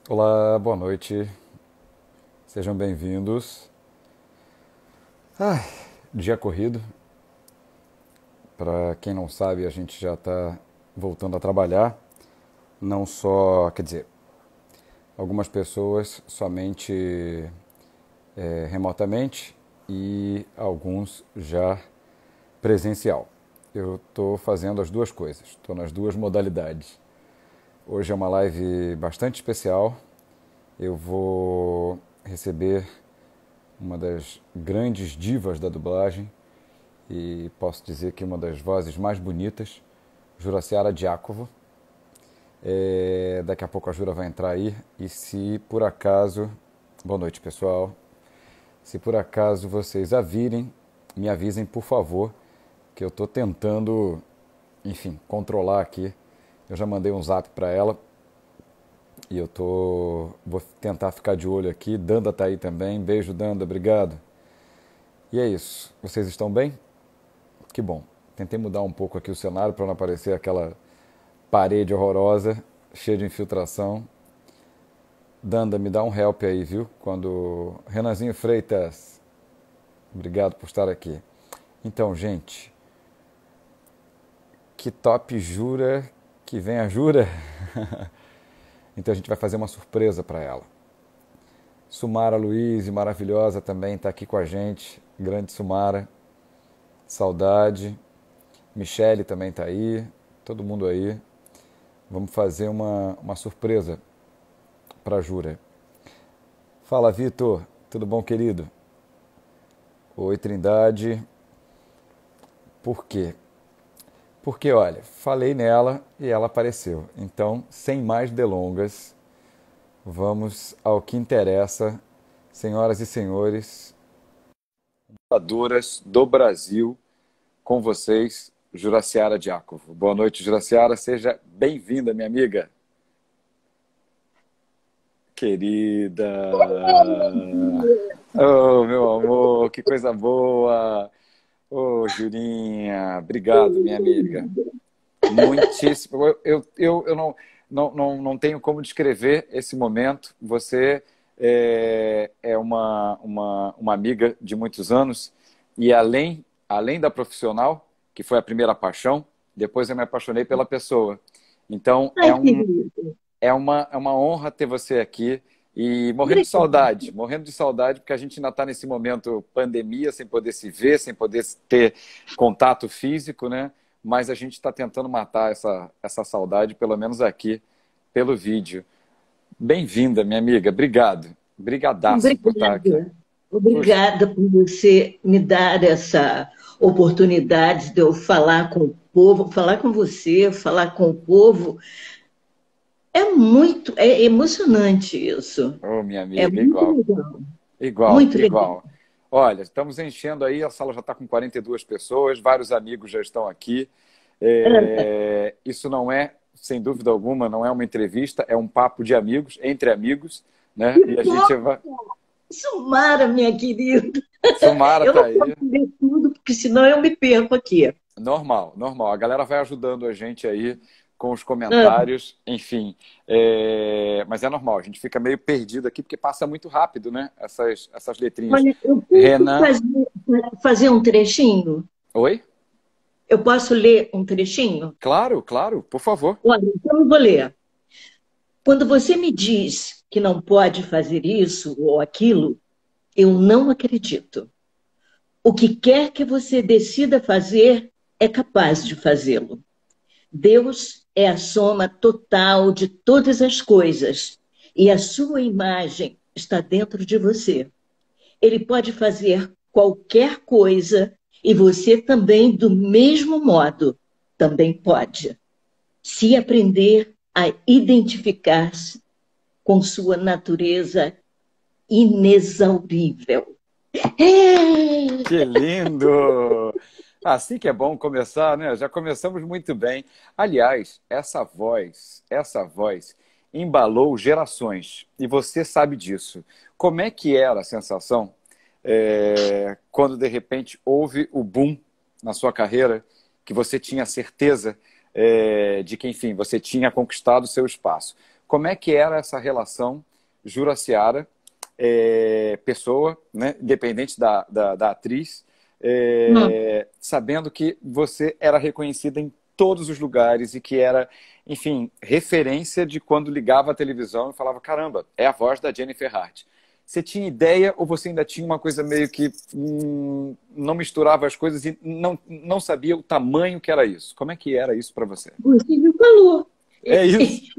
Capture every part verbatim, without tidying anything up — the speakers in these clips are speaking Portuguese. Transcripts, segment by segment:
Olá, boa noite, sejam bem-vindos. Ai, dia corrido. Para quem não sabe, a gente já está voltando a trabalhar. Não só, quer dizer, algumas pessoas somente é, remotamente e alguns já presencial. Eu estou fazendo as duas coisas, estou nas duas modalidades. Hoje é uma live bastante especial. Eu vou receber uma das grandes divas da dublagem e posso dizer que uma das vozes mais bonitas, Juraciara Diácovo. É, daqui a pouco a Jura vai entrar aí e se por acaso... Boa noite, pessoal. Se por acaso vocês a virem, me avisem, por favor, que eu estou tentando, enfim, controlar aqui. Eu já mandei um zap para ela e eu tô, vou tentar ficar de olho aqui. Danda tá aí também. Beijo, Danda, obrigado. E é isso. Vocês estão bem? Que bom. Tentei mudar um pouco aqui o cenário para não aparecer aquela parede horrorosa, cheia de infiltração. Danda, me dá um help aí, viu? Quando... Renanzinho Freitas, obrigado por estar aqui. Então, gente, que top Jura que vem a Jura? Então a gente vai fazer uma surpresa para ela. Sumara Luiz, maravilhosa também, está aqui com a gente. Grande Sumara, saudade. Michele também está aí, todo mundo aí. Vamos fazer uma, uma surpresa para a Jura. Fala, Vitor, tudo bom, querido? Oi, Trindade. Por quê? Porque, olha, falei nela e ela apareceu. Então, sem mais delongas, vamos ao que interessa. Senhoras e senhores, dubladoras do Brasil, com vocês, Juraciara Diácovo. Boa noite, Juraciara. Seja bem-vinda, minha amiga. Querida. Oh, meu amor, que coisa boa. Ô, oh, Jurinha, obrigado, minha amiga. Muitíssimo. Eu, eu, eu, eu não, não, não, não tenho como descrever esse momento. Você é, é uma, uma, uma amiga de muitos anos e além, além da profissional, que foi a primeira paixão, depois eu me apaixonei pela pessoa. Então, Ai, é, um, querido. é, uma, é uma honra ter você aqui. E morrendo de saudade, morrendo de saudade, porque a gente ainda está nesse momento pandemia, sem poder se ver, sem poder ter contato físico, né? Mas a gente está tentando matar essa, essa saudade, pelo menos aqui, pelo vídeo. Bem-vinda, minha amiga. Obrigado. Brigadaço por estar aqui. Obrigada. Puxa, Obrigada por você me dar essa oportunidade de eu falar com o povo, falar com você, falar com o povo. É muito, é emocionante isso. ô, minha É amiga, muito igual, legal, igual, muito legal. igual. Olha, estamos enchendo aí, a sala já está com quarenta e duas pessoas, vários amigos já estão aqui. É, isso não é, sem dúvida alguma, não é uma entrevista, é um papo de amigos, entre amigos, né? Que E a bom, gente vai... Sumara, minha querida. Sumara Eu tá não posso aí. ler tudo, porque senão eu me perco aqui. Normal, normal. A galera vai ajudando a gente aí com os Ah, comentários, enfim. É, mas é normal, a gente fica meio perdido aqui, porque passa muito rápido, né? Essas, essas letrinhas. olha, eu posso Renan. fazer, fazer um trechinho? Oi? Eu posso ler um trechinho? Claro, claro, por favor. Olha, então eu vou ler. Quando você me diz que não pode fazer isso ou aquilo, eu não acredito. O que quer que você decida fazer é capaz de fazê-lo. Deus é a soma total de todas as coisas e a sua imagem está dentro de você. Ele pode fazer qualquer coisa e você também, do mesmo modo, também pode. Se aprender a identificar-se com sua natureza inexaurível. Que lindo! Assim que é bom começar, né? Já começamos muito bem. Aliás, essa voz, essa voz embalou gerações e você sabe disso. Como é que era a sensação é, quando de repente houve o boom na sua carreira, que você tinha certeza é, de que, enfim, você tinha conquistado o seu espaço? como é que era essa relação Juraciara, é, pessoa, né, independente da, da, da atriz, é, hum. sabendo que você era reconhecida em todos os lugares e que era, enfim, referência de quando ligava a televisão e falava, caramba, é a voz da Jennifer Hart. Você tinha ideia ou você ainda tinha uma coisa meio que hum, não misturava as coisas e não, não sabia o tamanho que era isso? Como é que era isso para você? Você me falou. É isso.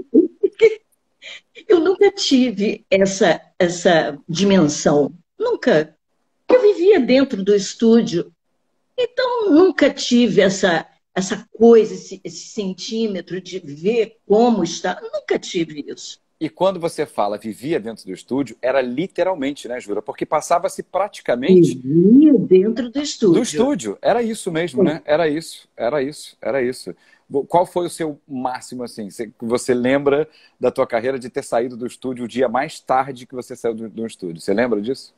Eu nunca tive essa, essa dimensão. Nunca. Eu vivia dentro do estúdio. Então, nunca tive essa, essa coisa, esse, esse centímetro de ver como está. Nunca tive isso. E quando você fala vivia dentro do estúdio, era literalmente, né, Jura? Porque passava-se praticamente... Vivia dentro do estúdio. Do estúdio. Era isso mesmo, né? Era isso, era isso, era isso. Qual foi o seu máximo, assim? Você, você lembra da tua carreira de ter saído do estúdio o dia mais tarde que você saiu do, do estúdio? Você lembra disso?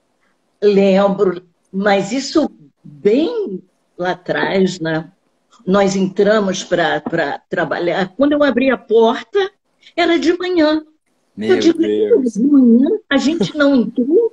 Lembro, mas isso bem lá atrás, né? Nós entramos para trabalhar. Quando eu abri a porta, era de manhã. Meu eu digo, Deus. De manhã a gente não entrou.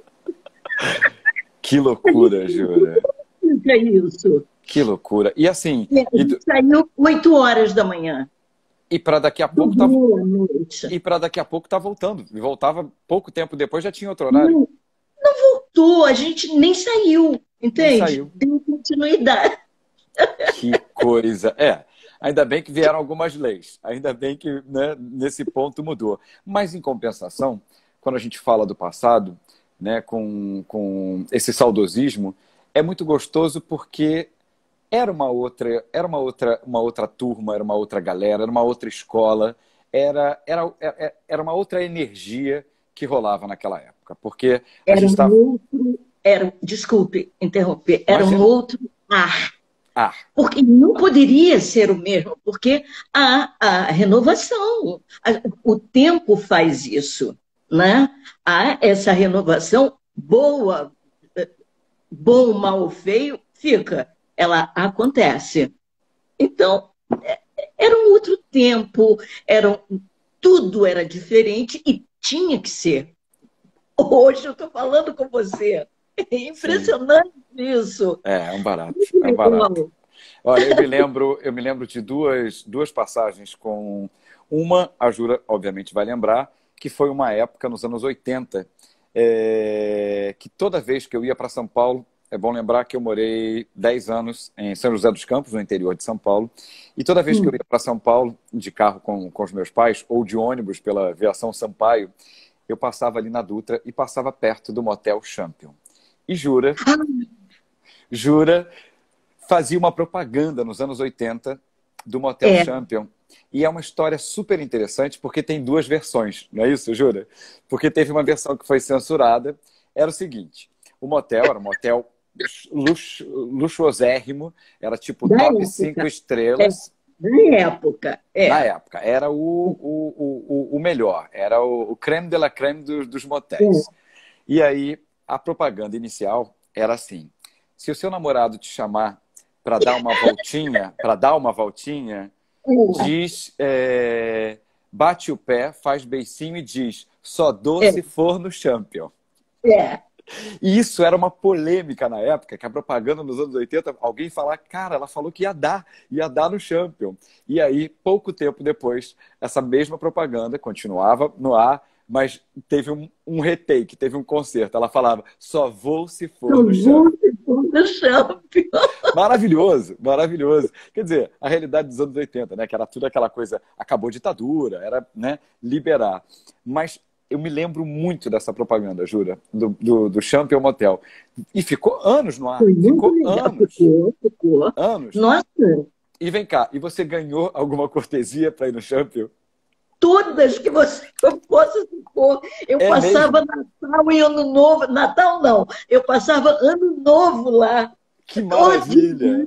Que loucura, Jura. O que é isso? Que loucura. E assim... É, a gente e... saiu oito horas da manhã. E para daqui a pouco tá... noite. E para daqui a pouco tá voltando. E voltava pouco tempo depois, já tinha outro horário. Não, não voltou, a gente nem saiu, entende? Nem saiu. Deu continuidade. Que coisa. É, ainda bem que vieram algumas leis. Ainda bem que, né, nesse ponto mudou. Mas, em compensação, quando a gente fala do passado, né, com, com esse saudosismo, é muito gostoso porque era uma outra, era uma outra, uma outra turma, era uma outra galera, era uma outra escola, era, era, era, era uma outra energia que rolava naquela época. Porque a era gente um tava... outro, era, desculpe interromper, era Imagina. um outro ar. Ah. Porque não poderia ser o mesmo, porque há a renovação. O tempo faz isso, né? Há essa renovação boa, bom, mal, feio, fica. Ela acontece. Então, era um outro tempo, era, tudo era diferente e tinha que ser. Hoje eu estou falando com você. É impressionante. Sim. Isso. É, é um barato. É um barato. Olha, eu me lembro, eu me lembro de duas, duas passagens com uma, a Jura, obviamente, vai lembrar, que foi uma época nos anos oitenta, é, que toda vez que eu ia para São Paulo, é bom lembrar que eu morei dez anos em São José dos Campos, no interior de São Paulo, e toda vez hum. que eu ia para São Paulo, de carro com, com os meus pais, ou de ônibus pela Aviação Sampaio, eu passava ali na Dutra e passava perto do Motel Champion. E Jura... Jura fazia uma propaganda nos anos oitenta do Motel é. Champion. E é uma história super interessante porque tem duas versões, não é isso, Jura? Porque teve uma versão que foi censurada. Era o seguinte, o motel era um motel luxu, luxuosérrimo, era tipo da top época. cinco estrelas. É. Na época. É. Na época. Era o, o, o, o melhor, era o, o creme de la creme dos, dos motéis. É. E aí, a propaganda inicial era assim, se o seu namorado te chamar para dar uma voltinha, para dar uma voltinha, diz, é, bate o pé, faz beicinho e diz, só dou se for no Champion. É. E isso era uma polêmica na época, que a propaganda nos anos oitenta, alguém falar, cara, ela falou que ia dar, ia dar no Champion. E aí, pouco tempo depois, essa mesma propaganda continuava no ar, mas teve um, um retake, teve um concerto. Ela falava, só vou se for no Champion. No Champion. Maravilhoso, maravilhoso. Quer dizer, a realidade dos anos oitenta, né? Que era tudo aquela coisa, acabou a ditadura, era, né, liberar. Mas eu me lembro muito dessa propaganda, Jura, do, do, do Champion Motel. E ficou anos no ar. Foi ficou legal. anos. Ficou, ficou. Anos. Nossa. E vem cá, e você ganhou alguma cortesia para ir no Champion? Todas que você possa supor. Eu é passava mesmo? Natal e Ano Novo. Natal não. Eu passava Ano Novo lá. Que maravilha!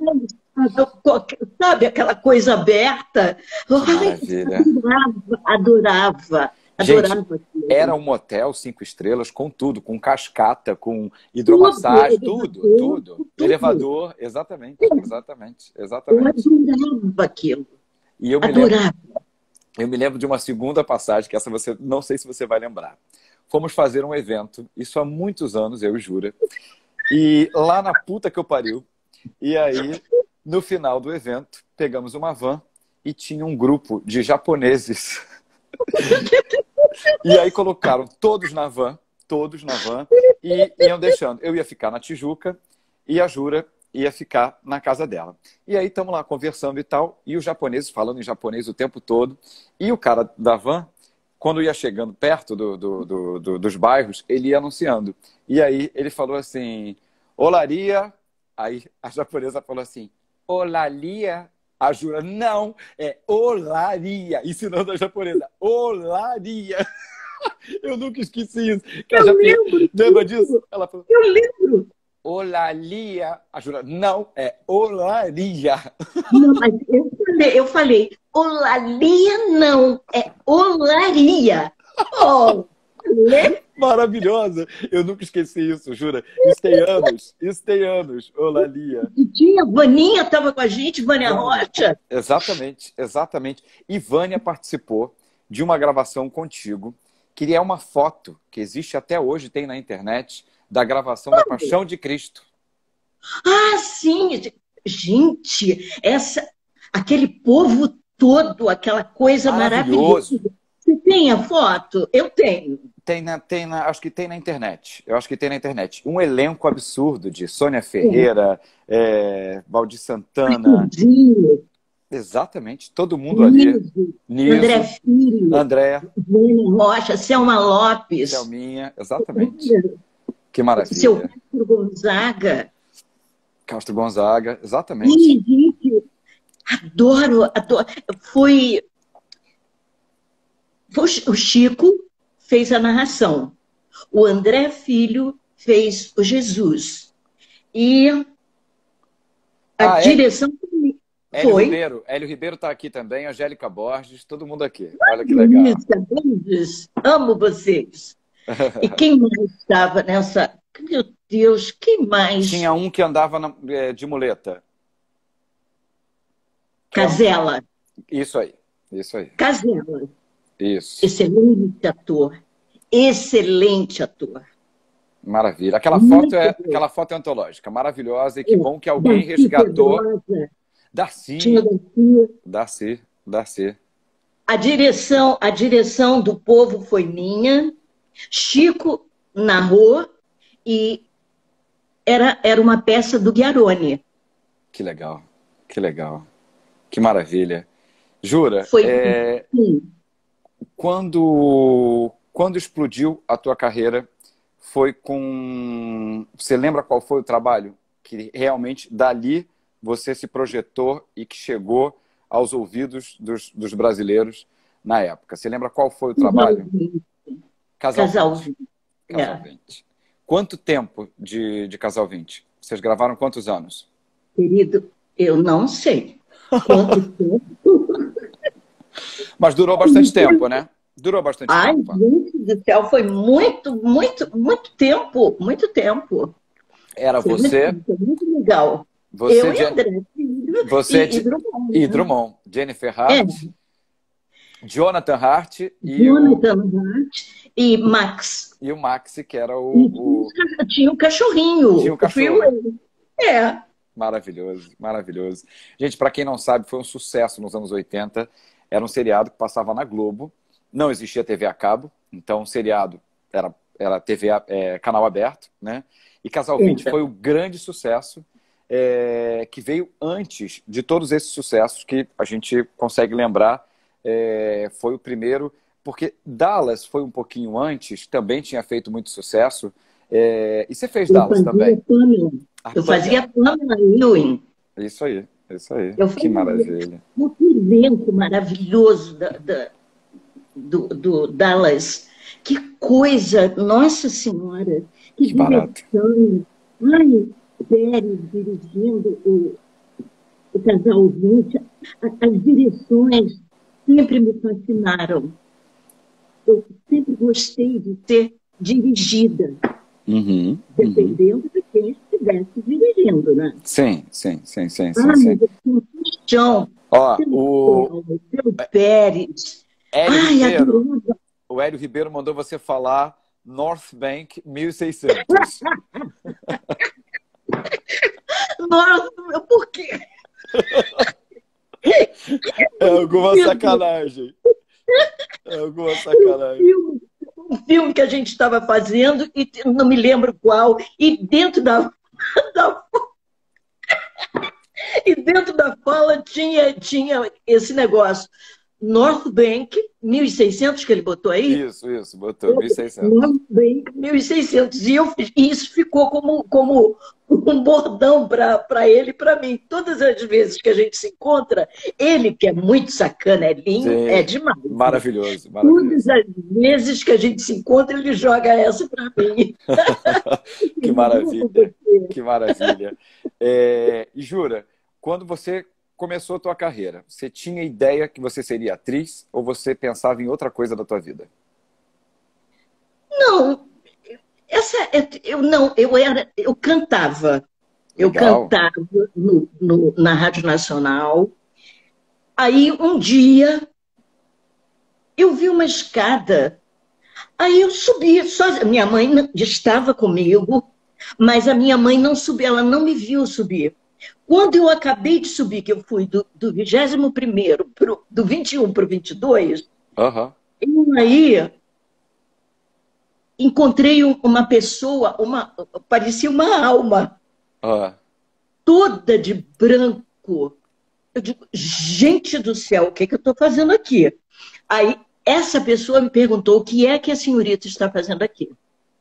Sabe, aquela coisa aberta. Que maravilha. Adorava, adorava. Gente, adorava era um motel cinco estrelas com tudo, com cascata, com hidromassagem, tudo, tudo, tudo. tudo. Elevador, exatamente, exatamente, exatamente. Eu adorava aquilo. E eu me adorava. Lembro... eu me lembro de uma segunda passagem, que essa você não sei se você vai lembrar. Fomos fazer um evento, isso há muitos anos, eu e Jura, e lá na puta que eu pariu, e aí, no final do evento, pegamos uma van e tinha um grupo de japoneses. E aí colocaram todos na van, todos na van, e iam deixando. Eu ia ficar na Tijuca e a Jura ia ficar na casa dela. E aí estamos lá conversando e tal, e os japoneses falando em japonês o tempo todo, e o cara da van, quando ia chegando perto do, do, do, do, dos bairros, ele ia anunciando. E aí ele falou assim, olaria, aí a japonesa falou assim, olaria, a Jura, não, é olaria, ensinando a japonesa, olaria. Eu nunca esqueci isso. Que Eu a lembro. Lembra disso? Ela falou, Eu lembro. olaria. A Jura, não, é olaria. Não, mas eu falei, eu falei, olaria não, é olaria. Oh, né? Maravilhosa. Eu nunca esqueci isso, Jura. Isso tem anos. Isso tem anos. Olaria. E tinha, Vaninha estava com a gente, Vânia Vânia. Rocha. Exatamente, exatamente. E Vânia participou de uma gravação contigo, que é uma foto que existe até hoje, tem na internet, da gravação da Paixão de Cristo. Ah, sim. Gente, essa, aquele povo todo, aquela coisa Maravilhoso. maravilhosa. Você tem a foto? Eu tenho. Tem na, tem na, acho que tem na internet. Eu acho que tem na internet. Um elenco absurdo de Sônia Ferreira, é, Valdir Santana. Arthurzinho, Exatamente, todo mundo ali. Niso, Niso, André Filho, André, Vânia Rocha, Selma Lopes. Selminha, exatamente. Que Seu maravilha. Castro Gonzaga. Castro Gonzaga, exatamente. Ih, gente, adoro, adoro. Foi, foi o Chico fez a narração. O André Filho fez o Jesus. E a Ah, é? direção Hélio foi. Ribeiro. Hélio Ribeiro está aqui também, Angélica Borges, todo mundo aqui. Olha que legal. Delícia, beijos, amo vocês. E quem mais estava nessa? Meu Deus, quem mais? Tinha um que andava na- é, de muleta. Casella. Isso aí, isso aí. Casella. Isso. Excelente ator. Excelente ator. Maravilha. Aquela Muito foto é, bom. aquela foto é antológica, maravilhosa, e que É, bom que alguém Darcy resgatou. Pedrosa, Darcy, tinha Darcy. Darcy, Darcy. A direção, a direção do povo foi minha. Chico narrou e era, era uma peça do Ghiaroni. Que legal, que legal. Que maravilha. Jura, Foi é, sim. quando, quando explodiu a tua carreira, foi com... Você lembra qual foi o trabalho que realmente dali você se projetou e que chegou aos ouvidos dos, dos brasileiros na época? Você lembra qual foi o trabalho? Casal Casal vinte. vinte. Casal É. vinte. Quanto tempo de, de Casal vinte? Vocês gravaram quantos anos? Querido, eu não sei quanto tempo. Mas durou bastante tempo, né? Durou bastante Ai, tempo. gente do céu, foi muito, muito, muito tempo, muito tempo. Era Foi você, muito, muito legal. você, eu e Jen- André Filho você e, de- e Drummond. e né? Drummond, Jennifer Hart, Jonathan Hart e o, Jonathan Hart e Max. e o Maxi, que era E o, o tinha o cachorrinho. Tinha o o Freeway. É. maravilhoso, maravilhoso. Gente, para quem não sabe, foi um sucesso nos anos oitenta. Era um seriado que passava na Globo. Não existia T V a cabo, então o seriado era, era T V, a- é, canal aberto, né? E Casal vinte Eita. foi o grande sucesso, é, que veio antes de todos esses sucessos que a gente consegue lembrar. É, foi o primeiro, porque Dallas foi um pouquinho antes, também tinha feito muito sucesso. É, e você fez Eu Dallas fazia também? Pamela. A Eu Pamela. fazia Pamela Ewing. Isso aí, isso aí. Eu Que fazia. maravilha. Um elenco maravilhoso da, da- do, do Dallas. Que coisa, Nossa Senhora, que, Que barato. direção. Ai, Pérez dirigindo o, o Casal vinte. A- As direções sempre me fascinaram. Eu sempre gostei de ser dirigida, Uhum, uhum. dependendo de quem estivesse dirigindo, né? Sim, sim, sim, sim, sim, Ah, sim. mas eu tinha um paixão Ó, pelo o... Pérez, pelo Pérez, Hélio Ai, Ribeiro, adorava. o Hélio Ribeiro mandou você falar North Bank mil e seiscentos. Nossa, por quê? É alguma sacanagem. É alguma sacanagem. Um filme que a gente estava fazendo, e não me lembro qual, e dentro da, da e dentro da fala tinha, tinha esse negócio. North Bank, mil e seiscentos que ele botou aí? Isso, isso, botou mil e seiscentos. North Bank, mil e seiscentos. E, eu, e isso ficou como, como um bordão para ele e para mim. Todas as vezes que a gente se encontra, ele, que é muito sacana, é lindo, é Sim, demais. maravilhoso, Todas maravilhoso. as vezes que a gente se encontra, ele joga essa para mim. Que maravilha, que maravilha. É, e Jura, quando você começou a tua carreira, você tinha ideia que você seria atriz ou você pensava em outra coisa da tua vida? Não, essa, eu não, eu era, eu cantava. Eu Legal. cantava no, no, na Rádio Nacional. Aí um dia eu vi uma escada. Aí eu subi, só, minha mãe estava comigo, mas a minha mãe não subiu, ela não me viu subir. Quando eu acabei de subir, que eu fui do, do vigésimo primeiro, pro, do vinte e um para o vinte e dois, Aham. eu aí encontrei uma pessoa, uma, parecia uma alma, Ah, toda de branco. Eu digo, gente do céu, o que, é que eu estou fazendo aqui? Aí essa pessoa me perguntou o que é que a senhorita está fazendo aqui.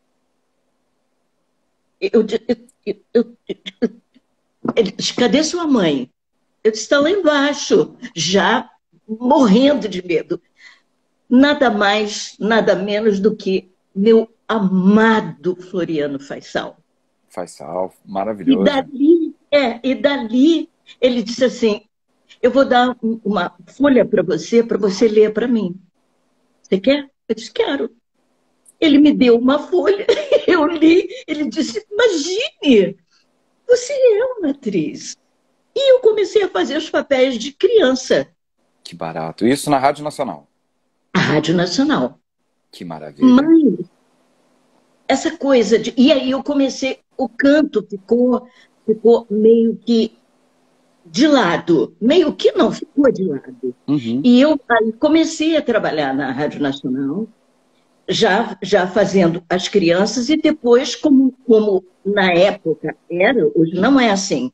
Eu, eu, eu, eu, ele disse, cadê sua mãe? Eu disse, está lá embaixo, já morrendo de medo. Nada mais, nada menos do que meu amado Floriano Faisal. Faisal, E maravilhoso. dali, é, e dali ele disse assim, eu vou dar uma folha para você, para você ler para mim. Você quer? Eu disse, quero. Ele me deu uma folha, eu li, ele disse, imagine, você é uma atriz. E eu comecei a fazer os papéis de criança. Que barato. Isso na Rádio Nacional. A Rádio Nacional. Que maravilha. Mas essa coisa de... E aí eu comecei, o canto ficou, ficou meio que de lado. Meio que não, ficou de lado. Uhum. E eu aí comecei a trabalhar na Rádio Nacional, já, já fazendo as crianças, e depois, como, como na época era, hoje não é assim,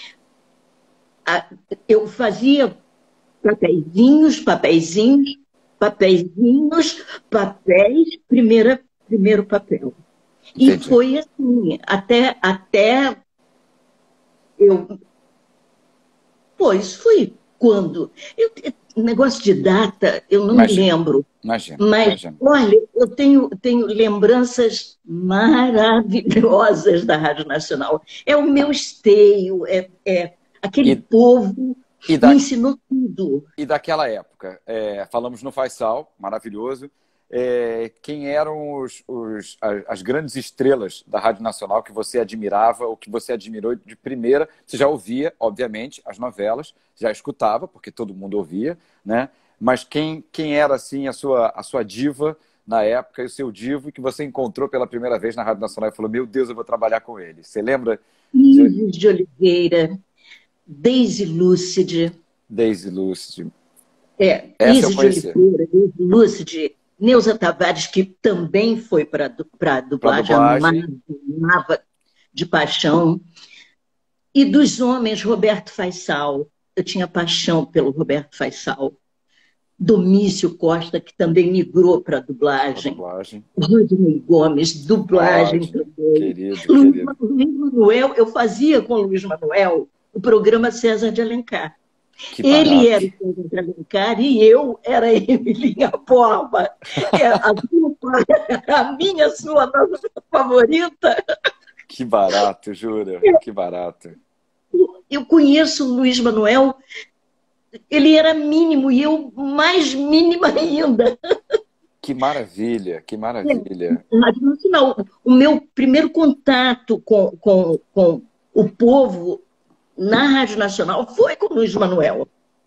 eu fazia papeizinhos, papeizinhos, papeizinhos, papéis, primeira, primeiro papel. E Entendi. foi assim, até, até eu... Pois, foi quando? Eu, negócio de data, eu não me Imagina, lembro. imagina, Mas, imagina. olha, eu tenho, tenho lembranças maravilhosas da Rádio Nacional. É o meu esteio, é, é aquele E, povo e, me da, ensinou tudo. e daquela época, é, falamos no Faisal, maravilhoso. É, quem eram os, os, as, as grandes estrelas da Rádio Nacional que você admirava ou que você admirou de primeira? Você já ouvia, obviamente, as novelas, já escutava, porque todo mundo ouvia, né? Mas quem, quem era assim a sua, a sua diva na época e o seu divo que você encontrou pela primeira vez na Rádio Nacional e falou, meu Deus, eu vou trabalhar com ele? Você lembra de Isis de Oliveira, Daisy Lúcide, Daisy Lúcide? é, Essa eu Isis de conheci. Oliveira, Daisy Lúcide, Neuza Tavares, que também foi para a Para dublagem, amava, dublagem, amava de paixão. E dos homens, Roberto Faisal. Eu tinha paixão pelo Roberto Faisal. Domício Costa, que também migrou para a para dublagem. dublagem. Rodney Gomes, dublagem Ótimo, também. querido, Luiz querido. Manuel, eu fazia com o Luiz Manuel o programa César de Alencar. Que Ele era barato. o César de Alencar e eu era a Emilinha Borba. É a, dupla, a minha, sua, nossa favorita. Que barato, jura? Que barato. Eu conheço o Luiz Manuel, ele era mínimo e eu mais mínima ainda. Que maravilha, que maravilha. Rádio Nacional. O meu primeiro contato com, com, com o povo na Rádio Nacional foi com o Luiz Manuel.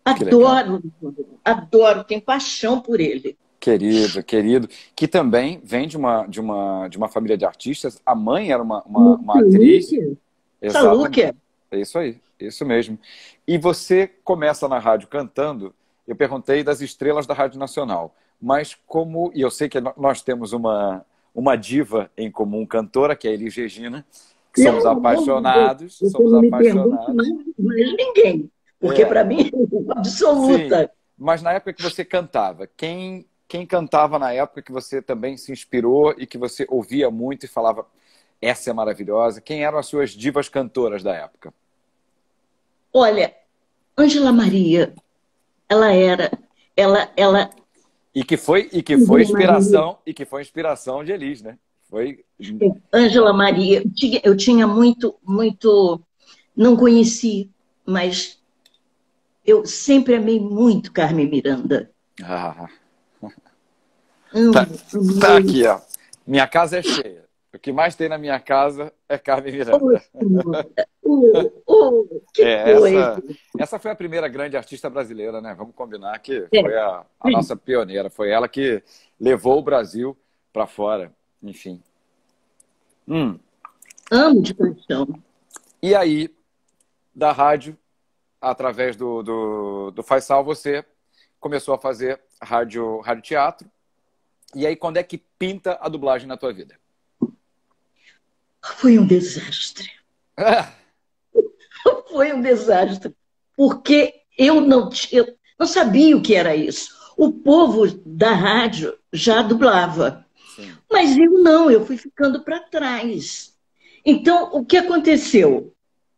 Que legal. Adoro, adoro, tenho paixão por ele. Querido, querido. Que também vem de uma, de uma, de uma família de artistas. A mãe era uma, uma, uma atriz. Exatamente. Saluque. É isso aí, isso mesmo. E você começa na rádio cantando. Eu perguntei das estrelas da Rádio Nacional. Mas como... E eu sei que nós temos uma, uma diva em comum, cantora, que é a Elis Regina. Que somos Não, apaixonados. eu Somos não me pergunto apaixonados. mais, mais ninguém. Porque É. para mim é absoluta. Sim, mas na época que você cantava, quem, quem cantava na época que você também se inspirou e que você ouvia muito e falava, essa é maravilhosa? Quem eram as suas divas cantoras da época? Olha, Ângela Maria, ela era, ela, ela. E que foi, e que foi inspiração, e que foi inspiração de Elis, né? Foi. Ângela Maria, eu tinha, eu tinha muito, muito, não conheci, mas eu sempre amei muito Carmen Miranda. Ah, Amo, tá, amo. tá aqui, ó. Minha casa é cheia. O que mais tem na minha casa é Carmen Miranda. Oh, oh, que É, coisa. essa, essa foi a primeira grande artista brasileira, né? Vamos combinar que É. foi a, a nossa pioneira. Foi ela que levou o Brasil para fora. Enfim. Hum. Amo de paixão. E aí, da rádio, através do, do, do Faisal, você começou a fazer rádio, rádio teatro. E aí, quando é que pinta a dublagem na tua vida? Foi um desastre. Ah, Foi um desastre. Porque eu não, eu não sabia o que era isso. O povo da rádio já dublava. sim. Mas eu não, eu fui ficando para trás. Então, o que aconteceu?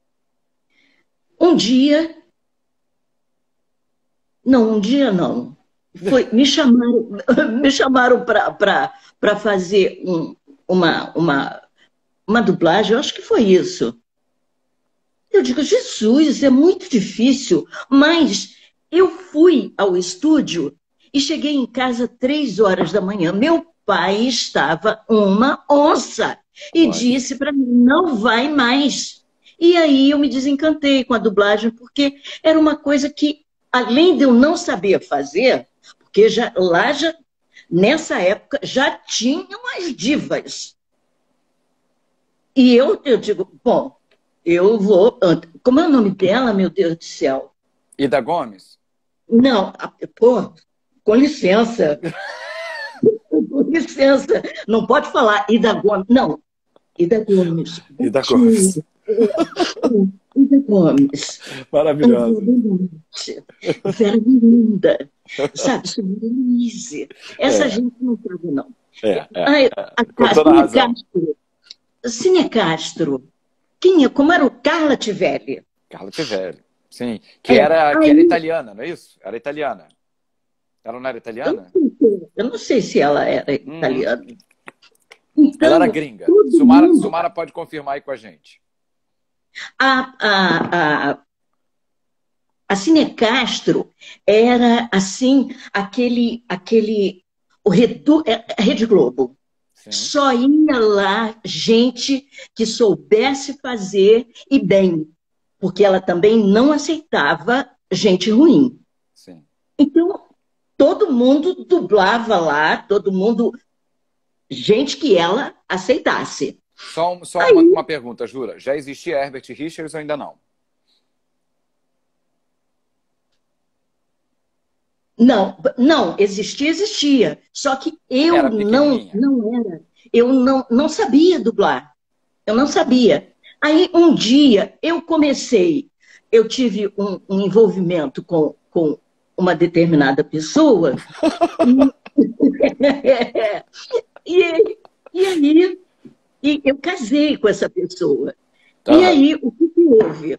Um dia... Não, um dia não. Foi, me chamaram, me chamaram para fazer um, uma, uma, uma dublagem, eu acho que foi isso. Eu digo, Jesus, isso é muito difícil. Mas eu fui ao estúdio e cheguei em casa três horas da manhã. Meu pai estava uma onça e Olha. disse para mim, não vai mais. E aí eu me desencantei com a dublagem, porque era uma coisa que, além de eu não saber fazer, porque já, lá, já, nessa época, já tinham as divas. E eu, eu digo, bom, eu vou... Como é o nome dela, meu Deus do céu? Ida Gomes? Não, pô, com licença. Com licença. Não pode falar Ida Gomes. Não, Ida Gomes. Ida Gomes. Ida Gomes. Maravilhosa. Vera Miranda. Sabe, Sônia Luiz. Essa é. gente não sabe, não. É, é. Ai, é. A, Com a, toda Cine razão. Castro. Cine Castro. Quem é? Como era o Carla Tivelli? Carla Tivelli. Sim. Que, É, era, que aí- era italiana, não é isso? Era italiana. Ela não era Eu italiana? não sei, eu não sei se ela era Hum. italiana. Então, Ela era gringa. todo Sumara, mundo- Sumara pode confirmar aí com a gente. A, a, a, a Cine Castro era, assim, aquele... aquele o Redu, é, a Rede Globo. Sim. Só ia lá gente que soubesse fazer e bem, porque ela também não aceitava gente ruim. Sim. Então, todo mundo dublava lá, todo mundo... Gente que ela aceitasse. Só, um- só Aí- uma, uma pergunta, Jura. Já existia Herbert Richards ou ainda não? Não, não, existia, existia. Só que eu Era não, pequenininha. não era. Eu não, não sabia dublar. Eu não sabia. Aí, um dia, eu comecei, eu tive um, um envolvimento com, com uma determinada pessoa. e, e aí, e eu casei com essa pessoa. Tá. E aí, o que, que houve?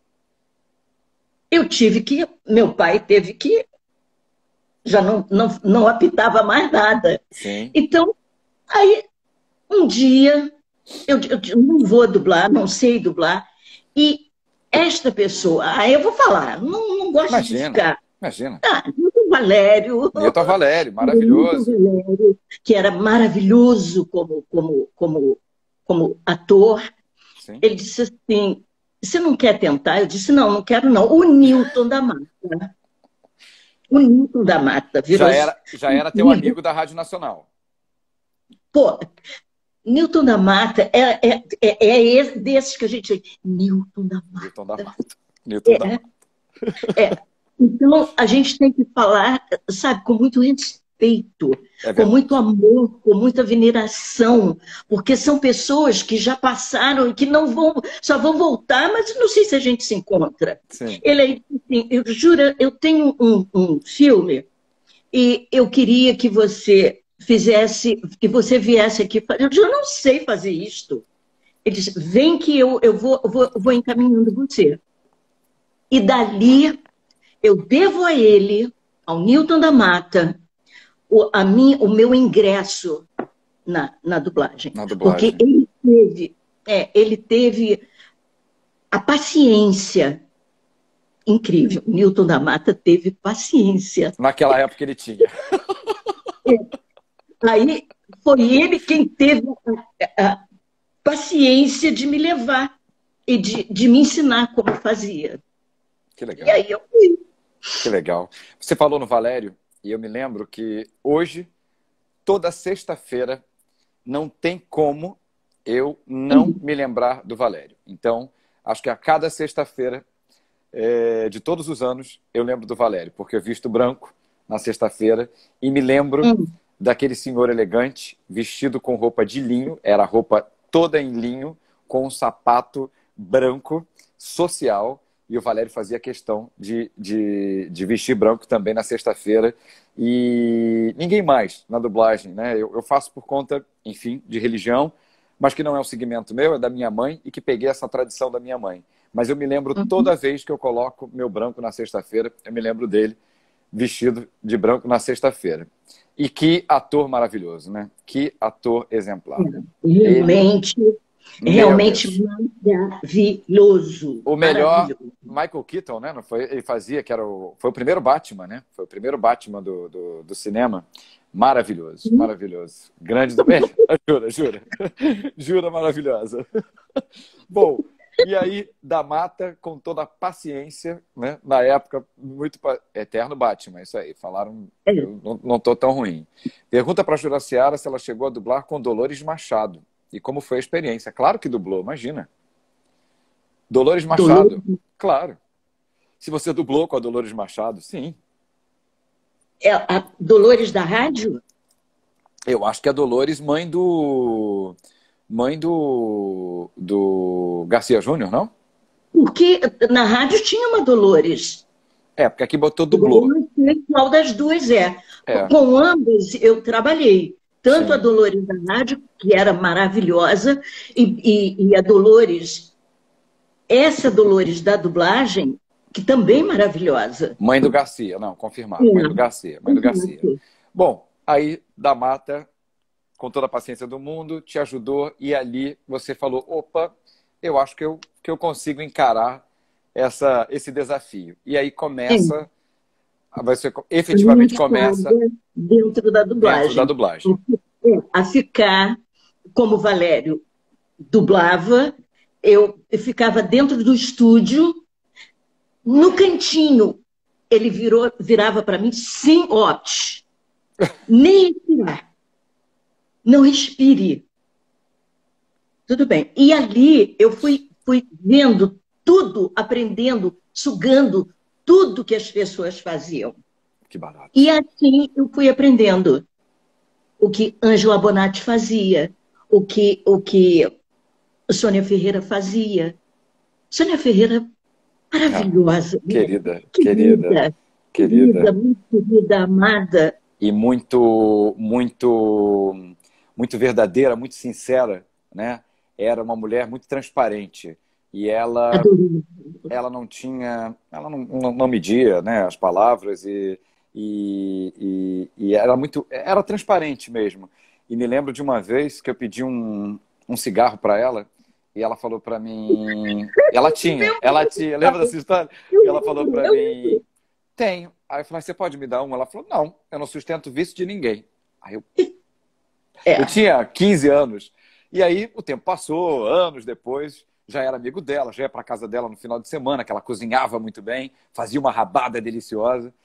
Eu tive que, meu pai teve que, já não, não, não apitava mais nada. Sim. Então, aí, um dia, eu, eu não vou dublar, não sei dublar, e esta pessoa, aí eu vou falar, não, não gosto de Imagina. ficar. Imagina. Ah, Newton Valério. Newton Valério, maravilhoso. Newton Valério, que era maravilhoso como, como, como, como ator. Sim. Ele disse assim, você não quer tentar? Eu disse, não, não quero não. O Newton da Mata. O Newton da Mata virou... Já era, já era teu amigo da Rádio Nacional. Pô, Newton da Mata é, é, é, é esse desses que a gente... Newton da Mata. Newton da Mata. Newton É, da Mata. é. Então, a gente tem que falar, sabe, com muito respeito, É com verdade. muito amor, com muita veneração, porque são pessoas que já passaram e que não vão, só vão voltar, mas não sei se a gente se encontra. Sim. Ele é, assim, eu juro, eu tenho um, um filme e eu queria que você fizesse, que você viesse aqui. Eu já não sei fazer isto. Ele disse, vem que eu, eu vou, vou, vou encaminhando você. E dali eu devo a ele, ao Newton da Mata, o, a mim, o meu ingresso na, na dublagem. Na Porque dublagem. ele teve, é, ele teve a paciência incrível. Newton da Mata teve paciência. Naquela época ele tinha. Aí foi ele quem teve a, a paciência de me levar e de, de me ensinar como fazia. Que legal. E aí eu fui. Que legal. Você falou no Valério, e eu me lembro que hoje, toda sexta-feira, não tem como eu não Uhum. me lembrar do Valério. Então, acho que a cada sexta-feira, é, de todos os anos, eu lembro do Valério, porque eu visto branco na sexta-feira e me lembro Uhum. daquele senhor elegante, vestido com roupa de linho, era a roupa toda em linho, com um sapato branco, social, e o Valério fazia questão de, de, de vestir branco também na sexta-feira. E ninguém mais na dublagem, né? Eu, eu faço por conta, enfim, de religião, mas que não é um segmento meu, é da minha mãe, e que peguei essa tradição da minha mãe. Mas eu me lembro Uhum. toda vez que eu coloco meu branco na sexta-feira, eu me lembro dele vestido de branco na sexta-feira. E que ator maravilhoso, né? Que ator exemplar. Ele, Realmente, meu realmente Deus. maravilhoso. O melhor, Maravilhoso. Michael Keaton, né? Não foi, ele fazia, que era o, foi o primeiro Batman, né? Foi o primeiro Batman do, do, do cinema. Maravilhoso, maravilhoso. Grande do... É, jura, jura. Jura, maravilhosa. Bom, e aí, da Mata, com toda a paciência, né? Na época, muito... pa- Eterno Batman, isso aí. Falaram, É, eu não, não tô tão ruim. Pergunta para a Juraciara se ela chegou a dublar com Dolores Machado. E como foi a experiência. Claro que dublou, imagina. Dolores Dolores, Machado, claro. Se você dublou com a Dolores Machado, sim. é a Dolores da rádio? Eu acho que a Dolores, mãe do... Mãe do... Do Garcia Júnior, não? Porque na rádio tinha uma Dolores. É, porque aqui botou Agora eu dublou. não sei qual das duas é. É, Com ambas eu trabalhei. Tanto a sim. Dolores da rádio, que era maravilhosa, e, e, e a Dolores, essa Dolores da dublagem, que também é maravilhosa. Mãe do Garcia, não, confirmado. Mãe do É. Garcia, mãe do Garcia. Bom, aí da Mata, com toda a paciência do mundo, te ajudou e ali você falou, opa, eu acho que eu, que eu consigo encarar essa, esse desafio. E aí É. começa, você A minha efetivamente começa estrada dentro da dentro da dublagem. dublagem. É, a ficar, como o Valério dublava, eu ficava dentro do estúdio, no cantinho. Ele virou, virava para mim, sem óptis. Nem respirar. Não respire. Tudo bem. E ali eu fui, fui vendo tudo, aprendendo, sugando tudo que as pessoas faziam. Que barato. E assim eu fui aprendendo o que Ângela Bonatti fazia, o que, o que Sônia Ferreira fazia. Sônia Ferreira, Ah, maravilhosa, né? querida, querida, Querida, querida, querida. muito querida, amada. E muito, muito, muito verdadeira, muito sincera, né? Era uma mulher muito transparente e ela, Adorei. ela não tinha, ela não, não, não media, né, as palavras e, e, e, e era muito, era transparente mesmo. E me lembro de uma vez que eu pedi um, um cigarro para ela e ela falou para mim, ela tinha, ela tinha, lembra dessa história? E ela falou para mim, tenho. Aí eu falei, você pode me dar um? Ela falou, não, eu não sustento vício de ninguém. Aí eu, eu É, tinha quinze anos. E aí o tempo passou, anos depois, já era amigo dela, já ia para casa dela no final de semana, que ela cozinhava muito bem, fazia uma rabada deliciosa.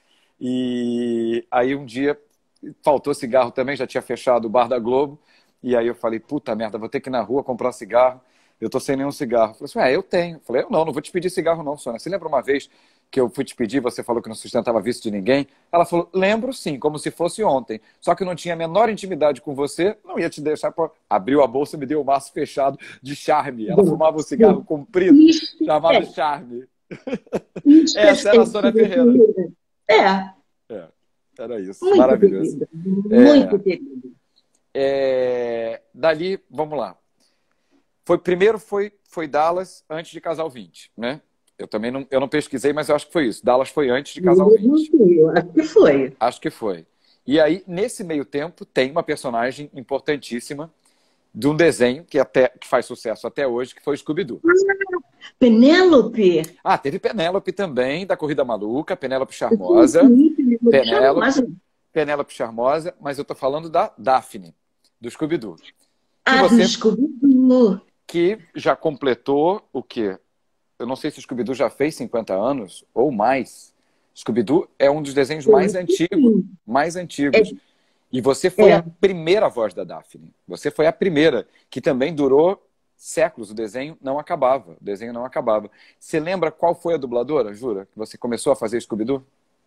E aí um dia faltou cigarro também, já tinha fechado o bar da Globo. E aí eu falei, puta merda, vou ter que ir na rua comprar cigarro. Eu tô sem nenhum cigarro. Eu falei assim, é, eu tenho. Eu falei, eu não, não vou te pedir cigarro não, Sônia. Você lembra uma vez que eu fui te pedir, você falou que não sustentava vício de ninguém? Ela falou, lembro sim, como se fosse ontem. Só que eu não tinha a menor intimidade com você, não ia te deixar... Pra... Abriu a bolsa e me deu o maço fechado de Charme. Ela fumava um cigarro comprido, Isso chamado é, Charme. isso Essa era a Sônia Ferreira. é, é, É, era isso. muito Maravilhoso. querida, É, muito querida. é, dali, vamos lá. Foi, primeiro foi, foi Dallas antes de Casal vinte, né? Eu também não, eu não pesquisei, mas eu acho que foi isso. Dallas foi antes de Casal Eu não vinte. sei, eu acho que foi. Acho que foi. E aí, nesse meio tempo, tem uma personagem importantíssima de um desenho que, até, que faz sucesso até hoje, que foi o Scooby-Doo. Penélope. Ah, teve Penélope também, da Corrida Maluca, Penélope Charmosa. Sim, Penélope Penélope, Charmosa. Penélope Charmosa, mas eu tô falando da Daphne, do Scooby-Doo. Que Ah, do você, Scooby-Doo. que já completou o quê? Eu não sei se o Scooby-Doo já fez cinquenta anos ou mais. Scooby-Doo é um dos desenhos mais antigos, mais antigos. E você foi É. a primeira voz da Daphne. Você foi a primeira, que também durou séculos. O desenho não acabava. O desenho não acabava. Você lembra qual foi a dubladora, Jura, que você começou a fazer Scooby-Doo?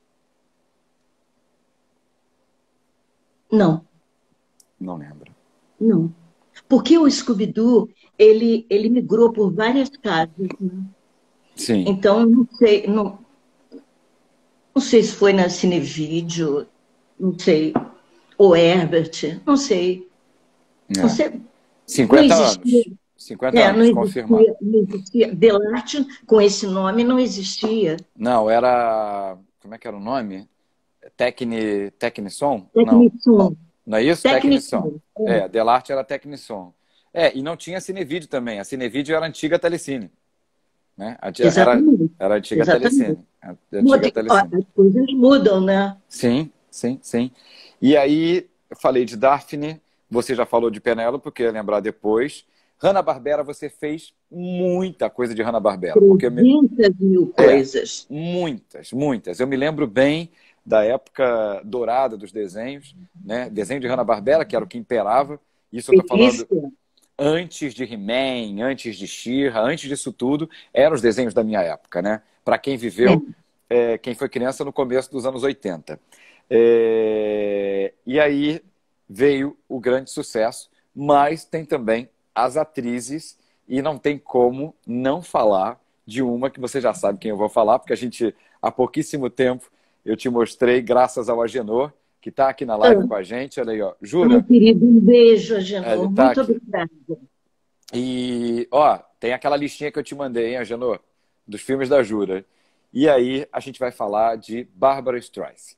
Não, Não lembro. não. Porque o Scooby-Doo, ele, ele migrou por várias casas, né? Sim. Então, não sei, não, não sei se foi na Cinevídeo, não sei, ou Herbert, não sei. É. Não sei. cinquenta Não anos. existia. cinquenta É, anos, não existia, confirmado. não existia. Delarte, com esse nome, não existia. Não, era... Como é que era o nome? Tecni... Tecnisson? Não. Tecnisson. Não é isso? Tecnisson. Tecnisson. É, Delarte era Tecnisson. É, e não tinha Cinevídeo também. A Cinevídeo era a antiga Telecine. Né? A- Era, Exatamente. era a antiga Exatamente. Telecine. A antiga Muda- ó, Telecine. as coisas mudam, né? Sim, sim, sim. E aí, eu falei de Daphne, você já falou de Penélope, porque eu ia lembrar depois. Hanna-Barbera, você fez muita coisa de Hanna-Barbera. Porque eu me... trezentas mil coisas. Muitas, muitas. Eu me lembro bem da época dourada dos desenhos, né? Desenho de Hanna-Barbera, que era o que imperava. Isso eu tô falando Delícia. antes de He-Man, antes de She-Ra, antes disso tudo, eram os desenhos da minha época, né? Para quem viveu, é, quem foi criança no começo dos anos oitenta. É, e aí veio o grande sucesso, mas tem também as atrizes, e não tem como não falar de uma que você já sabe quem eu vou falar, porque a gente, há pouquíssimo tempo, eu te mostrei, graças ao Agenor, que está aqui na live Ah. com a gente. Olha aí, ó. Meu Jura? querido, um beijo, Agenor. Ele tá Muito aqui. obrigada. E, ó, tem aquela listinha que eu te mandei, hein, Agenor? Dos filmes da Jura. E aí a gente vai falar de Barbra Streisand.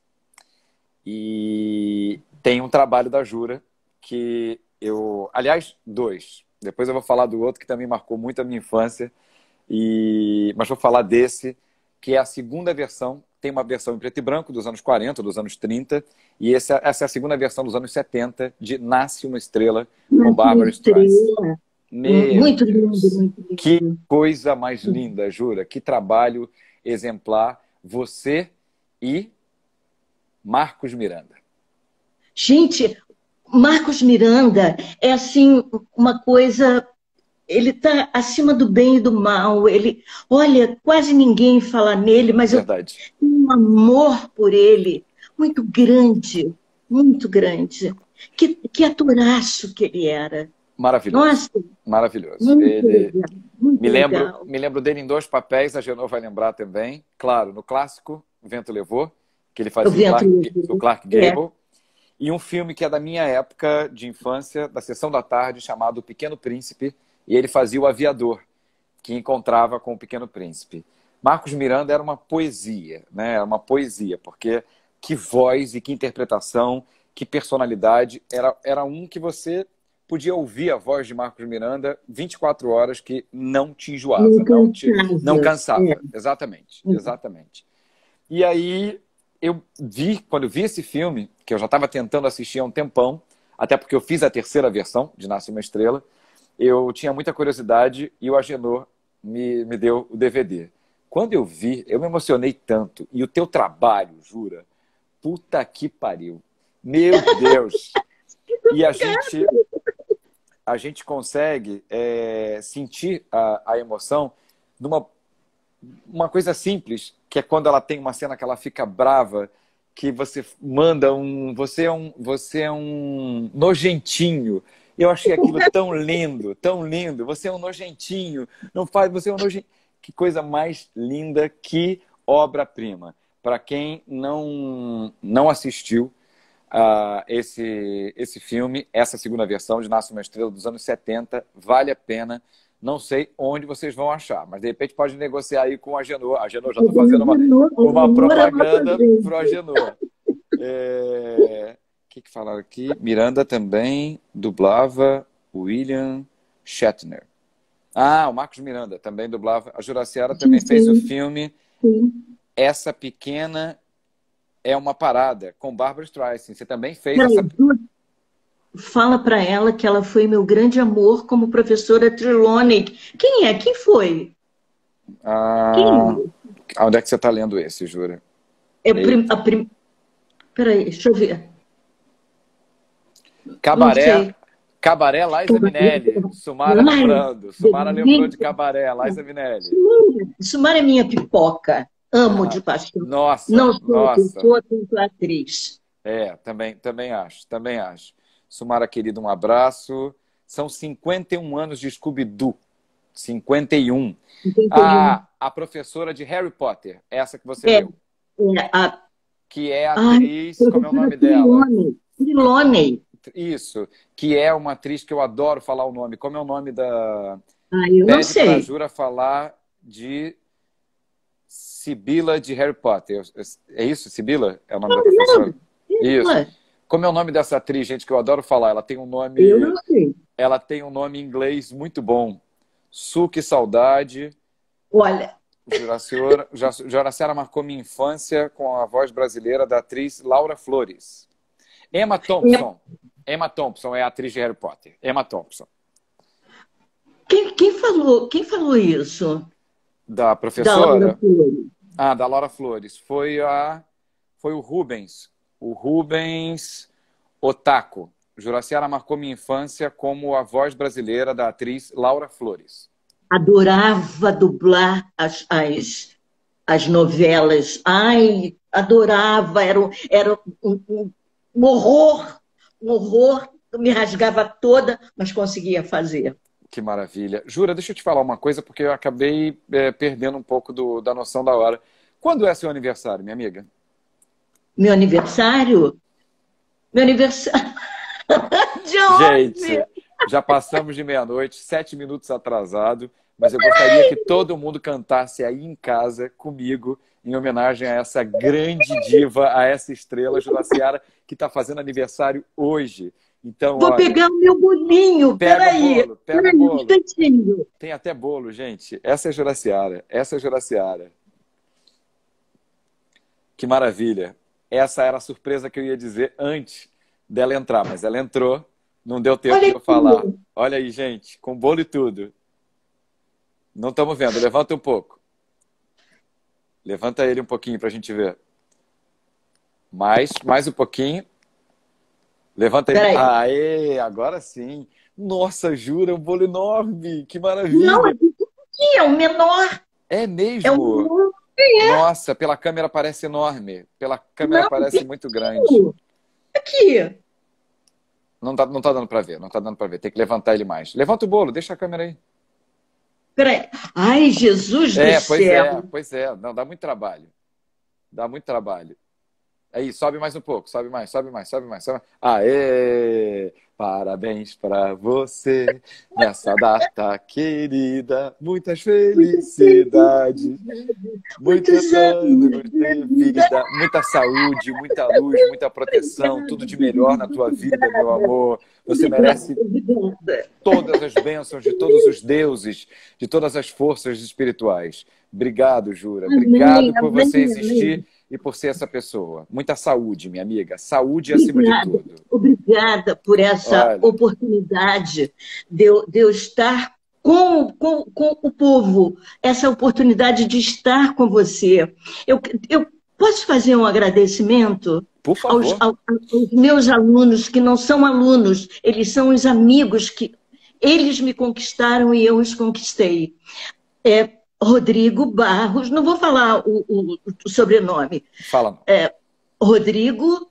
E tem um trabalho da Jura que eu... Aliás, dois. Depois eu vou falar do outro que também marcou muito a minha infância. E... Mas vou falar desse, que é a segunda versão. Tem uma versão em preto e branco dos anos quarenta, dos anos trinta. E essa, essa é a segunda versão dos anos setenta de Nasce uma Estrela com Barbra Streisand. Estrela. Meu Muito lindo, Deus. muito lindo. Que coisa mais linda, Jura. Que trabalho exemplar. Você e Marcos Miranda. Gente, Marcos Miranda é assim uma coisa. Ele está acima do bem e do mal. Ele, olha, quase ninguém fala nele, mas eu Verdade. tenho um amor por ele muito grande, muito grande. Que, que atoraço que ele era. Maravilhoso. Nossa, Maravilhoso. muito Ele... legal, muito Me lembro, legal. me lembro dele em dois papéis, a Genô vai lembrar também. Claro, no clássico, O Vento Levou, que ele fazia O Vento Clark, Levou. o Clark É. Gable. E um filme que é da minha época de infância, da Sessão da Tarde, chamado O Pequeno Príncipe. E ele fazia o aviador, que encontrava com o Pequeno Príncipe. Marcos Miranda era uma poesia, né? Era uma poesia, porque que voz e que interpretação, que personalidade. Era, era um que você podia ouvir a voz de Marcos Miranda vinte e quatro horas, que não te enjoava, Não não, te, cansava. não cansava. É. Exatamente, Uhum. exatamente. E aí eu vi, quando eu vi esse filme, que eu já estava tentando assistir há um tempão, até porque eu fiz a terceira versão de Nasce uma Estrela, eu tinha muita curiosidade e o Agenor me, me deu o D V D. Quando eu vi, eu me emocionei tanto. E o teu trabalho, Jura, puta que pariu. Meu Deus! E a gente, a gente consegue é, sentir a, a emoção de uma, uma coisa simples, que é quando ela tem uma cena que ela fica brava, que você manda um... Você é um, você é um nojentinho. Eu achei aquilo tão lindo, tão lindo. Você é um nojentinho. Não faz, você é um nojentinho. Que coisa mais linda, que obra-prima. Para quem não, não assistiu uh, esse, esse filme, essa segunda versão de Nasce uma Estrela dos anos setenta, vale a pena. Não sei onde vocês vão achar, mas de repente pode negociar aí com a Agenor. A Agenor já está fazendo uma, uma propaganda para o Agenor. É... O que, que falaram aqui? Miranda também dublava William Shatner. Ah, o Marcos Miranda também dublava. A Juraciara também fez o filme Sim. Essa Pequena é uma Parada, com Barbra Streisand. Você também fez essa... Fala para ela que ela foi meu grande amor como professora Trelawney. Quem é? Quem foi? Ah, Quem? Onde é que você está lendo esse, Jura? É prim... a prim... Peraí, deixa eu ver. Cabaré, Cabaré, Liza Minelli. Sumara lembrando. Sumara lembrou de Cabaré, Liza Minelli. Sumara é minha pipoca. Amo ah, de paixão. Nossa, Não sou nossa. pessoa, sou atriz. É, também, também acho, também acho. Sumara, querida, um abraço. São cinquenta e um anos de Scooby-Doo. cinquenta e um. Ah, a professora de Harry Potter, essa que você é, viu. É, a... Que é a atriz, Ai, como é o nome dela? Trelawney. Isso, que é uma atriz que eu adoro falar o nome. Como é o nome da... Ah, eu não sei. Pede pra Jura falar de Sibila de Harry Potter. É isso, Sibila? É o nome não, da professora? Não. Isso. Como é o nome dessa atriz, gente, que eu adoro falar? Ela tem um nome... Eu não sei. Ela tem um nome em inglês muito bom. Su, que saudade. Olha... Juraciara, Juraciara marcou minha infância com a voz brasileira da atriz Laura Flores. Emma Thompson. Emma Thompson é a atriz de Harry Potter. Emma Thompson. Quem, quem, falou, quem falou isso? Da professora? Da Laura Flores. Ah, da Laura Flores. Foi, a, foi o Rubens. O Rubens Otaco. Juraciara marcou minha infância como a voz brasileira da atriz Laura Flores. Adorava dublar as, as, as novelas. Ai, adorava. Era, era um, um, um horror. Um horror. Eu me rasgava toda, mas conseguia fazer. Que maravilha. Jura, deixa eu te falar uma coisa, porque eu acabei é, perdendo um pouco do, da noção da hora. Quando é seu aniversário, minha amiga? Meu aniversário? Meu aniversário... Gente, já passamos de meia-noite, sete minutos atrasado, mas eu gostaria que todo mundo cantasse aí em casa comigo, em homenagem a essa grande diva, a essa estrela, Juraciara, que está fazendo aniversário hoje. Então, Vou olha, pegar o meu bolinho, pega peraí. o bolo, pega peraí, o bolo. Um Tem até bolo, gente. Essa é Juraciara, essa é Juraciara. Que maravilha. Essa era a surpresa que eu ia dizer antes dela entrar, mas ela entrou, não deu tempo de eu falar. Olha aí, gente, com bolo e tudo. Não estamos vendo, levanta um pouco. Levanta ele um pouquinho para a gente ver. Mais, mais um pouquinho. Levanta ele. Aê, agora sim. Nossa, jura, um bolo enorme. Que maravilha. Não, aqui é o menor. É mesmo? É o menor. É. Nossa, pela câmera parece enorme. Pela câmera Não, parece muito grande. Aqui. Não tá, não tá dando para ver, não tá dando para ver. Tem que levantar ele mais. Levanta o bolo, deixa a câmera aí. Peraí. Ai, Jesus do é, céu. Pois é, pois é. Não, dá muito trabalho. Dá muito trabalho. Aí, sobe mais um pouco, sobe mais, sobe mais, sobe mais. Sobe mais. Aê! Parabéns para você nessa data querida. Muitas felicidades. Muitos anos de vida. Muita saúde, muita luz, muita proteção. Tudo de melhor na tua vida, meu amor. Você merece todas as bênçãos de todos os deuses, de todas as forças espirituais. Obrigado, Jura. Obrigado por você existir e por ser essa pessoa. Muita saúde, minha amiga. Saúde acima de tudo. Obrigada por essa Olha. oportunidade de eu, de eu estar com, com, com o povo. Essa oportunidade de estar com você. Eu, eu, Posso fazer um agradecimento Por favor. aos, aos, aos meus alunos, que não são alunos, eles são os amigos que eles me conquistaram e eu os conquistei. É, Rodrigo Barros, não vou falar o, o, o sobrenome. Fala. É, Rodrigo...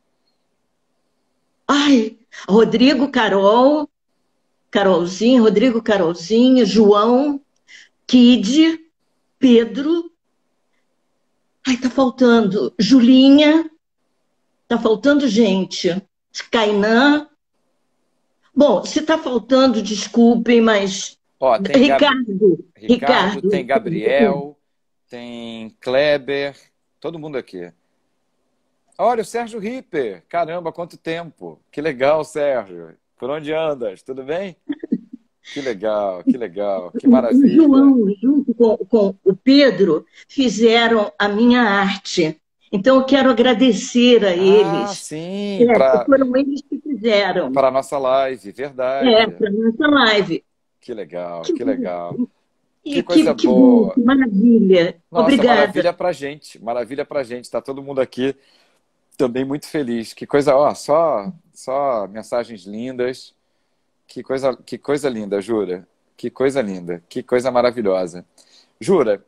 Ai, Rodrigo Carol, Carolzinho, Rodrigo Carolzinho, João, Kid, Pedro... Ai, tá faltando Julinha, tá faltando gente. Kainan. Bom, se tá faltando, desculpem, mas... Ó, tem Ricardo, Gab... Ricardo, Ricardo, tem Gabriel, tem Kleber, todo mundo aqui. Olha, o Sérgio Ripper. Caramba, quanto tempo. Que legal, Sérgio. Por onde andas? Tudo bem? Que legal, que legal, que maravilha. O João, junto com, com o Pedro, fizeram a minha arte. Então, eu quero agradecer a eles. Ah, sim. É, pra... Foram eles que fizeram. Para a nossa live, verdade. É, para a nossa live. Que legal, que, que legal. Que, que coisa que, boa. Que maravilha. Nossa, obrigada. Maravilha pra gente, maravilha pra gente. Está todo mundo aqui também muito feliz. Que coisa, ó, só, só mensagens lindas. Que coisa, que coisa linda, Jura. Que coisa linda, que coisa maravilhosa. Jura,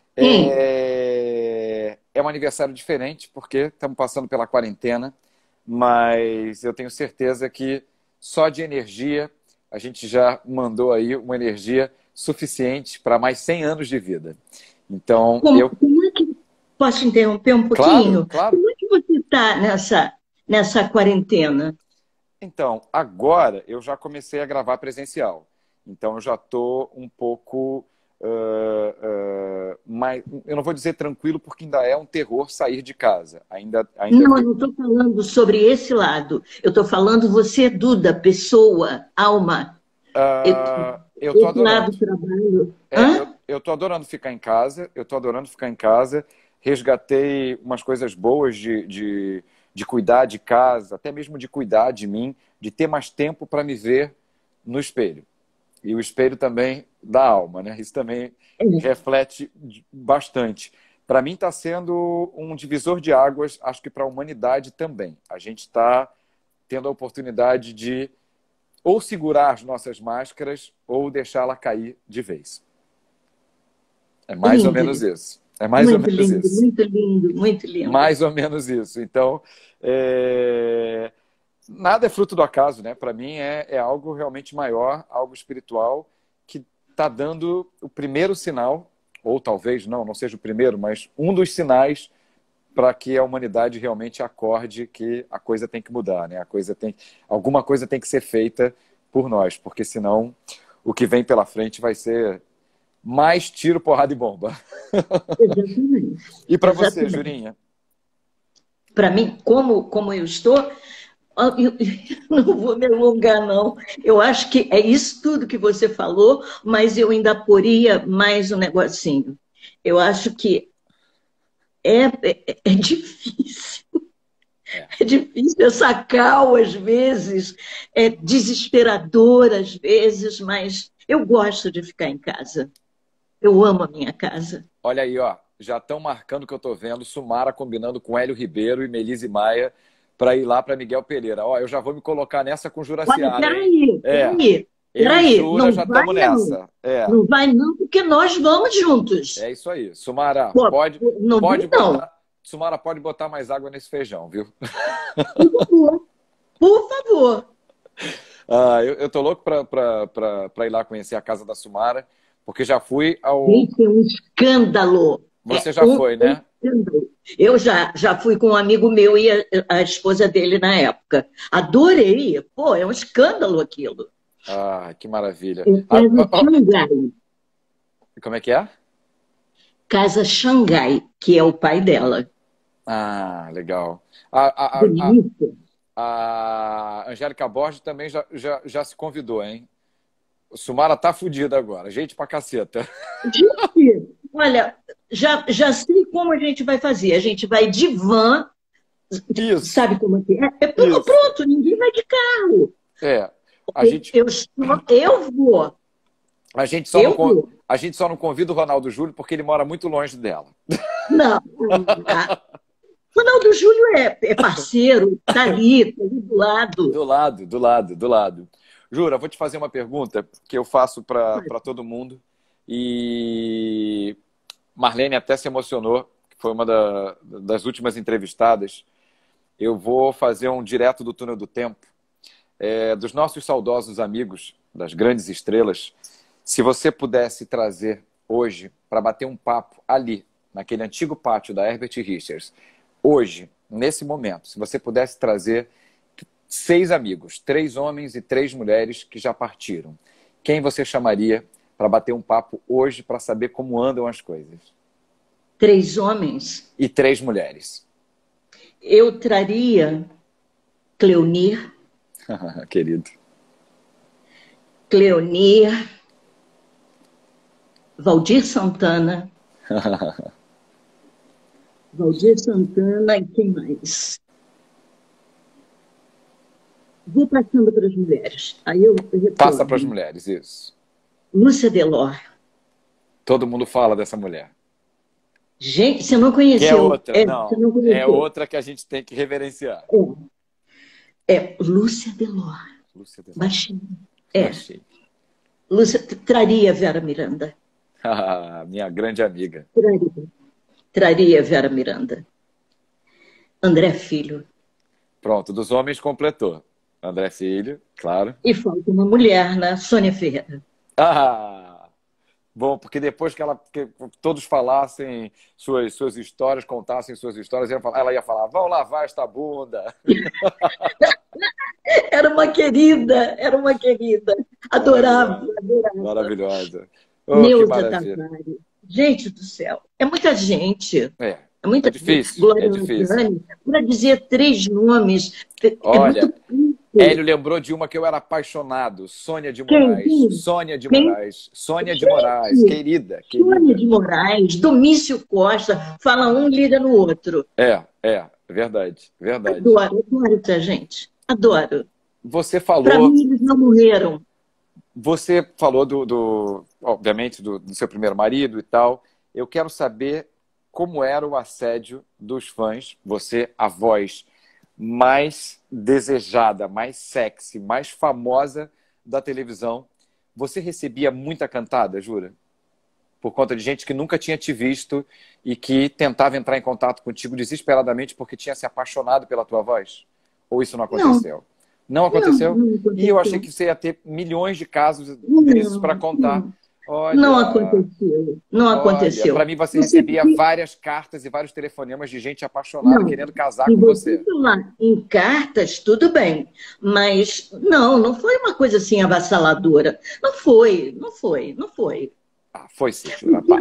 é... é um aniversário diferente, porque estamos passando pela quarentena, mas eu tenho certeza que só de energia a gente já mandou aí uma energia suficiente para mais cem anos de vida. Então, como, eu... Como é que... Posso interromper um pouquinho? Claro, claro. Como é que você está nessa, nessa quarentena? Então, agora eu já comecei a gravar presencial. Então, eu já estou um pouco... Uh, uh, mais, eu não vou dizer tranquilo, porque ainda é um terror sair de casa. Ainda, ainda não, é... eu não estou falando sobre esse lado. Eu estou falando você, Duda, pessoa, alma. Uh, eu estou adorando. Lado trabalho. É, eu, eu tô adorando ficar em casa. Eu estou adorando ficar em casa. Resgatei umas coisas boas de... de de cuidar de casa, até mesmo de cuidar de mim, de ter mais tempo para me ver no espelho. E o espelho também da alma, né? Isso também é. reflete bastante. Para mim está sendo um divisor de águas, acho que para a humanidade também. A gente está tendo a oportunidade de ou segurar as nossas máscaras ou deixá-la cair de vez. É mais lindo. ou menos isso. É mais muito ou menos lindo, isso. Muito lindo, muito lindo. Mais ou menos isso. Então, é... nada é fruto do acaso, né? Para mim é, é algo realmente maior, algo espiritual, que está dando o primeiro sinal, ou talvez não, não seja o primeiro, mas um dos sinais para que a humanidade realmente acorde que a coisa tem que mudar, né? A coisa tem... Alguma coisa tem que ser feita por nós, porque senão o que vem pela frente vai ser mais tiro, porrada e bomba. Exatamente. E para você, Jurinha? Para mim, como, como eu estou, eu não vou me alongar, não. Eu acho que é isso tudo que você falou, mas eu ainda poria mais um negocinho. Eu acho que é, é, é difícil. É. é difícil essa cal, às vezes, é desesperador, às vezes, mas eu gosto de ficar em casa. Eu amo a minha casa. Olha aí, ó. Já estão marcando que eu estou vendo Sumara combinando com Hélio Ribeiro e Melise Maia para ir lá para Miguel Pereira. Ó, eu já vou me colocar nessa com Juraciara. Olha, peraí, peraí. É, peraí. Eu e Jura já estamos nessa. É. Não vai não, porque nós vamos juntos. É isso aí. Sumara, Pô, pode, não pode não. botar... Sumara, pode botar mais água nesse feijão, viu? Por favor. Por favor. Ah, eu, eu tô louco para ir lá conhecer a casa da Sumara, porque já fui ao... Gente, é um escândalo. Você é já um foi, né? Escândalo. Eu já, já fui com um amigo meu e a, a esposa dele na época. Adorei. Pô, é um escândalo aquilo. Ah, que maravilha. É Casa ah, Xangai. Como é que é? Casa Xangai, que é o pai dela. Ah, legal. A, a, a, a, a Angélica Borges também já, já, já se convidou, hein? O Sumara tá fodida agora. Gente pra caceta. Gente, olha, já, já sei como a gente vai fazer. A gente vai de van. Isso. Sabe como é? É pronto, pronto, ninguém vai de carro. É. A gente... eu, eu, eu vou. A gente, só não, a gente só não convida o Ronaldo Júlio porque ele mora muito longe dela. Não. Ronaldo Júlio é, é parceiro, tá ali, tá ali do lado. Do lado, do lado, do lado. Jura, vou te fazer uma pergunta que eu faço para todo mundo. E Marlene até se emocionou, foi uma da, das últimas entrevistadas. Eu vou fazer um direto do túnel do tempo, é, dos nossos saudosos amigos, das grandes estrelas. Se você pudesse trazer hoje para bater um papo ali, naquele antigo pátio da Herbert Richards, hoje, nesse momento, se você pudesse trazer seis amigos, três homens e três mulheres que já partiram, quem você chamaria para bater um papo hoje para saber como andam as coisas? Três homens? E três mulheres. Eu traria Cleonir. Querido. Cleonir. Valdir Santana. Valdir Santana e quem mais? Vou passando para as mulheres. Aí eu retorno. Passa para as mulheres, isso. Lúcia Delor. Todo mundo fala dessa mulher. Gente, você não conheceu. Que é outra, é, não. não é outra que a gente tem que reverenciar. É, é Lúcia Delor. Lúcia Delor. Baixinho. É. Baixinho. Lúcia, traria Vera Miranda. Minha grande amiga. Traria. Traria Vera Miranda. André Filho. Pronto, dos homens completou. André Filho, claro. E falta uma mulher, né? Sônia Ferreira. Ah, bom, porque depois que, ela, que todos falassem suas, suas histórias, contassem suas histórias, ela ia falar, vão lavar esta bunda. Era uma querida, era uma querida. Adorava, adorava. Maravilhosa. Oh, Neuza Tavares. Gente do céu, é muita gente. É, é, muita é difícil. Glória é difícil. Para dizer três nomes. Olha, é Hélio lembrou de uma que eu era apaixonado. Sônia de Moraes. Quem? Sônia de Quem? Moraes. Sônia de Moraes, querida, querida. Sônia de Moraes, Domício Costa, fala um, liga no outro. É, é, verdade, verdade. Adoro, adoro essa gente. Adoro. Você falou... Para mim, eles não morreram. Você falou, do, do obviamente, do, do seu primeiro marido e tal. Eu quero saber como era o assédio dos fãs. Você, a voz mais desejada, mais sexy, mais famosa da televisão. Você recebia muita cantada, Jura? Por conta de gente que nunca tinha te visto e que tentava entrar em contato contigo desesperadamente porque tinha se apaixonado pela tua voz? Ou isso não aconteceu? Não, não aconteceu? Não, não aconteceu? E eu achei que você ia ter milhões de casos desses para contar. Não. Olha, não aconteceu. Não aconteceu. Para mim, você, você recebia que... várias cartas e vários telefonemas de gente apaixonada, não, querendo casar com você. Lá, em cartas, tudo bem. Mas não, não foi uma coisa assim avassaladora. Não foi, não foi, não foi. Ah, foi sim, Jura. Para.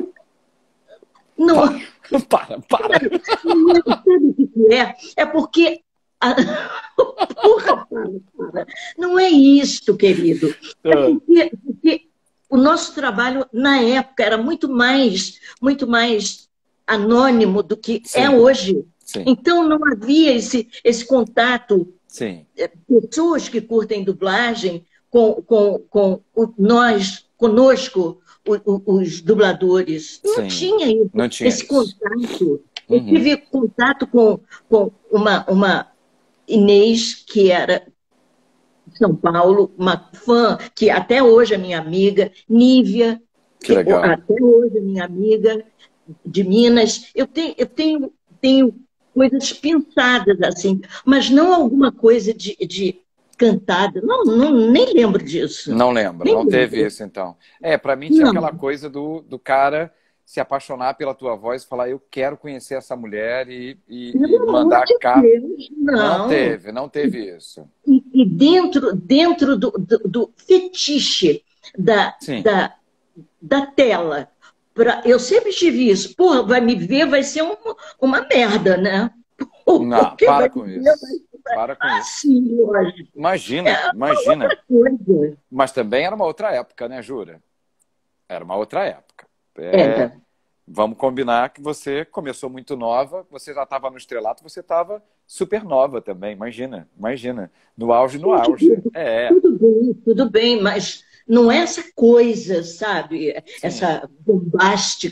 Não. Para, para. Sabe o que é? É porque... A... Porra, para, para. Não é isto, querido. É porque... porque o nosso trabalho, na época, era muito mais, muito mais anônimo do que Sim. é hoje. Sim. Então, não havia esse, esse contato. Sim. Pessoas que curtem dublagem com, com, com o, nós, conosco, o, o, os dubladores. Não Sim. tinha, isso, não tinha esse isso. contato. Eu Uhum. tive contato com, com uma, uma Inês, que era... São Paulo, uma fã que até hoje é minha amiga, Nívia, que legal. até hoje é minha amiga, de Minas. Eu tenho, eu tenho, tenho coisas pensadas assim, mas não alguma coisa de, de cantada. Não, não, nem lembro disso. Não lembro, nem não lembro. teve isso então. É, para mim tinha não. aquela coisa do, do cara se apaixonar pela tua voz e falar, eu quero conhecer essa mulher e, e, e mandar cá. Não. não teve, não teve isso. E, e dentro, dentro do, do, do fetiche da, da, da tela, pra, eu sempre tive isso. Porra, vai me ver, vai ser um, uma merda, né? Não, para com isso. Vai... Para com ah, isso. Sim, lógico. Imagina, é imagina. Coisa. Mas também era uma outra época, né, Jura? Era uma outra época. É, é. Vamos combinar que você começou muito nova, você já estava no estrelato, você estava super nova também, imagina, imagina, no auge, no auge. Tudo, é. tudo bem, tudo bem, mas não é essa coisa, sabe? Sim. Essa bombástica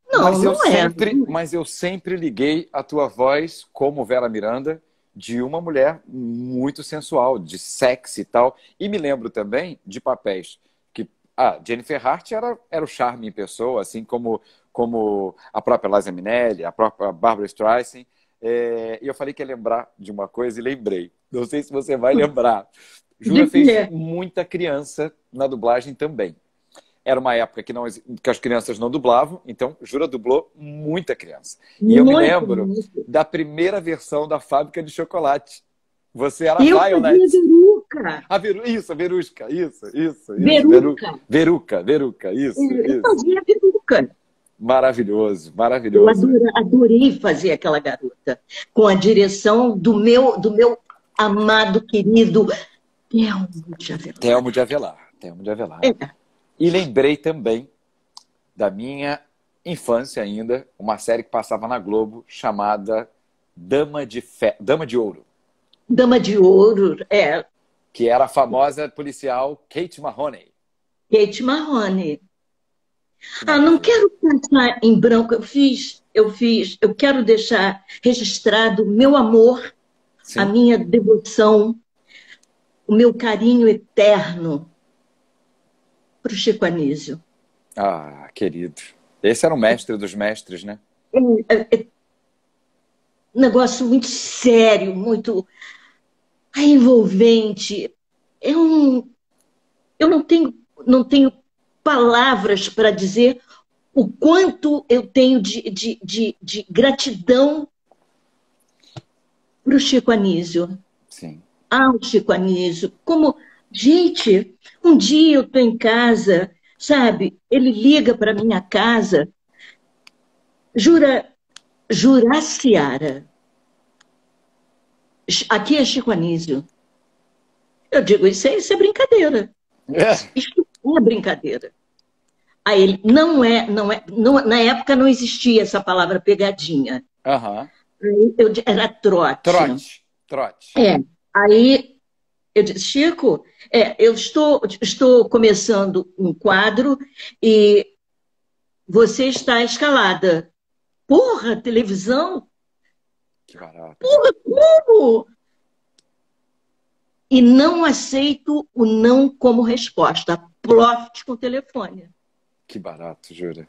Não, Mas eu não é. sempre, mas eu sempre liguei a tua voz como Vera Miranda de uma mulher muito sensual, de sexy e tal. E me lembro também de papéis que ah, Jennifer Hart era, era o charme em pessoa, assim como, como a própria Liza Minnelli, a própria Barbra Streisand. É, e eu falei que ia lembrar de uma coisa e lembrei. Não sei se você vai lembrar. Jura De fez quê? muita criança na dublagem também. Era uma época que, não, que as crianças não dublavam, então Jura dublou muita criança. E eu me Muito, lembro muito. da primeira versão da Fábrica de Chocolate. Você era a E eu fazia Violet. Veruca. A Veru... Isso, a Verusca. Isso, isso, isso. Veru... Veruca. Veruca, Veruca. Isso, Eu isso. fazia Veruca. Maravilhoso, Eu maravilhoso. adora- adorei fazer aquela garota. Com a direção do meu, do meu amado, querido Telmo de Avelar. Telmo de Avelar. Telmo de Avelar. É. E lembrei também da minha infância ainda, uma série que passava na Globo chamada Dama de, Fe... Dama de Ouro, Dama de Ouro, é. que era a famosa policial Kate Mahoney. Kate Mahoney. Que Ah, não maravilha. quero passar em branco. Eu fiz, eu fiz, eu quero deixar registrado o meu amor, Sim. a minha devoção, o meu carinho eterno para o Chico Anísio. Ah, querido. Esse era o mestre dos mestres, né? É, é, é um negócio muito sério, muito envolvente. É um, eu não tenho, não tenho palavras para dizer o quanto eu tenho de, de, de, de gratidão para o Chico Anísio. Sim. Ao Chico Anísio. Como, gente, um dia eu estou em casa, sabe? Ele liga para minha casa, Jura, Juraciara. Aqui é Chico Anísio. Eu digo, isso é, isso é brincadeira. Isso é brincadeira. Aí ele, não é, não é, não, na época não existia essa palavra pegadinha. Aham. Aí eu, era trote. Trote. Trote. É. Aí eu disse, Chico, é, eu estou, estou começando um quadro e você está escalada. Porra, televisão? Que barato. Porra, como? E não aceito o não como resposta. Ploft com o telefone. Que barato, Jura.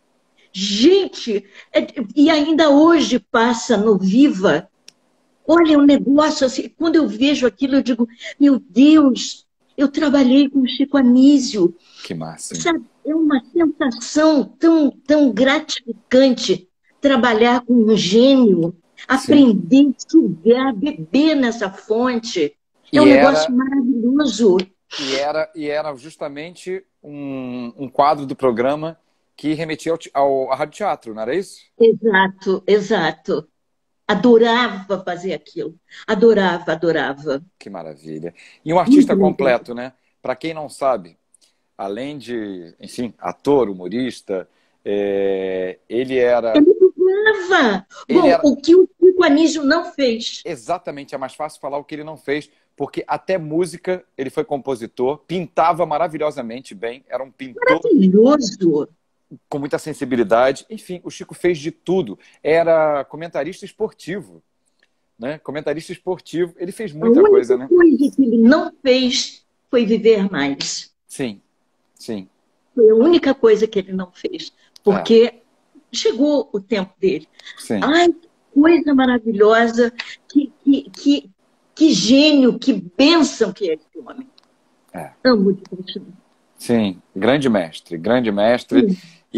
Gente, é, e ainda hoje passa no Viva. Olha, um negócio assim, quando eu vejo aquilo, eu digo, meu Deus, eu trabalhei com o Chico Anísio. Que massa. Hein? Sabe, é uma sensação tão, tão gratificante trabalhar com um gênio, aprender, sugar, beber nessa fonte. É E um era- negócio maravilhoso. E era, e era justamente um, um quadro do programa que remetia ao, te- ao, à Rádio Teatro, não era isso? Exato, exato. Adorava fazer aquilo. Adorava, adorava. Que maravilha. E um artista Muito completo, né? Para quem não sabe, além de, enfim, ator, humorista, é, ele era Ele dublava. Ele Bom, era- o que o Chico Anísio não fez. exatamente, é mais fácil falar o que ele não fez, porque até música ele foi compositor, pintava maravilhosamente bem, era um pintor Maravilhoso. com muita sensibilidade. Enfim, o Chico fez de tudo. Era comentarista esportivo, né? Comentarista esportivo, ele fez A muita única coisa, né? coisa que ele não fez foi viver mais. Sim, sim. Foi a única coisa que ele não fez. Porque chegou o tempo dele. Sim. Ai, que coisa maravilhosa. Que, que, que, que gênio, que bênção que é esse homem. É. Amo de paixão. Sim, grande mestre, grande mestre.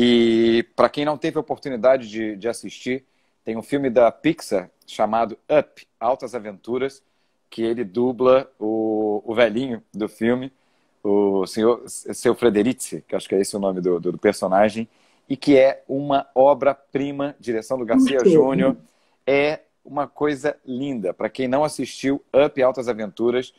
E para quem não teve a oportunidade de, de assistir, tem um filme da Pixar chamado Up, Altas Aventuras, que ele dubla o, o velhinho do filme, o senhor, seu Frederici, que acho que é esse o nome do, do, do personagem, e que é uma obra-prima, direção do Garcia Muito. Júnior. É uma coisa linda. Para quem não assistiu Up, Altas Aventuras,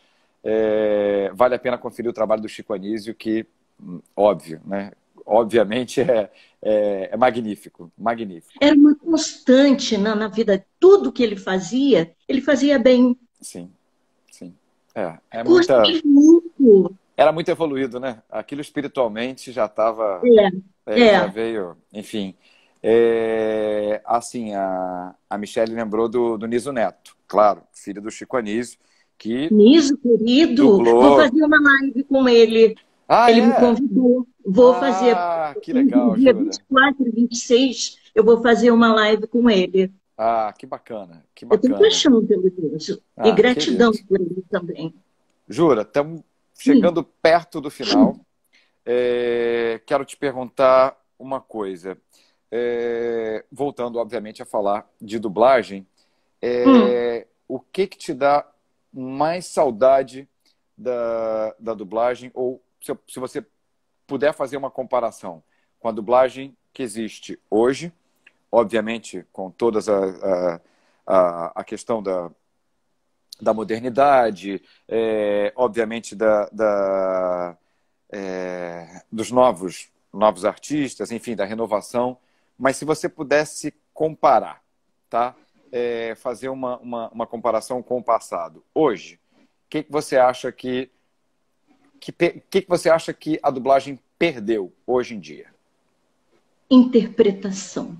é, vale a pena conferir o trabalho do Chico Anísio, que, hum, óbvio, né? Obviamente é, é, é magnífico, magnífico. Era uma constante na, na vida. Tudo que ele fazia, ele fazia bem. Sim, sim. É, é muita, Gostei muito. era muito evoluído, né? Aquilo espiritualmente já estava, É, é, é. já veio, enfim. É, assim, a, a Michelle lembrou do, do Niso Neto, claro, filho do Chico Anísio, que Niso, querido, vou dublou. fazer uma live com ele. Ah, Ele me é? convidou. Vou fazer Ah, que no legal, dia vinte Jura. e quatro e vinte e seis, eu vou fazer uma live com ele. Ah, que bacana, que Eu tenho bacana. paixão pelo Niso e Ah, querido. gratidão por ele também. Jura, estamos Sim. chegando perto do final. É, quero te perguntar uma coisa. É, voltando, obviamente, a falar de dublagem, Hum, é, o que que te dá mais saudade da, da dublagem? Ou se, se você puder fazer uma comparação com a dublagem que existe hoje, obviamente com todas a, a, a, a questão da, da modernidade, é, obviamente da, da, é, dos novos, novos artistas, enfim, da renovação. Mas se você pudesse comparar, tá? É, fazer uma, uma, uma comparação com o passado. Hoje, o que, que você acha que que, que, que você acha que a dublagem perdeu hoje em dia? interpretação.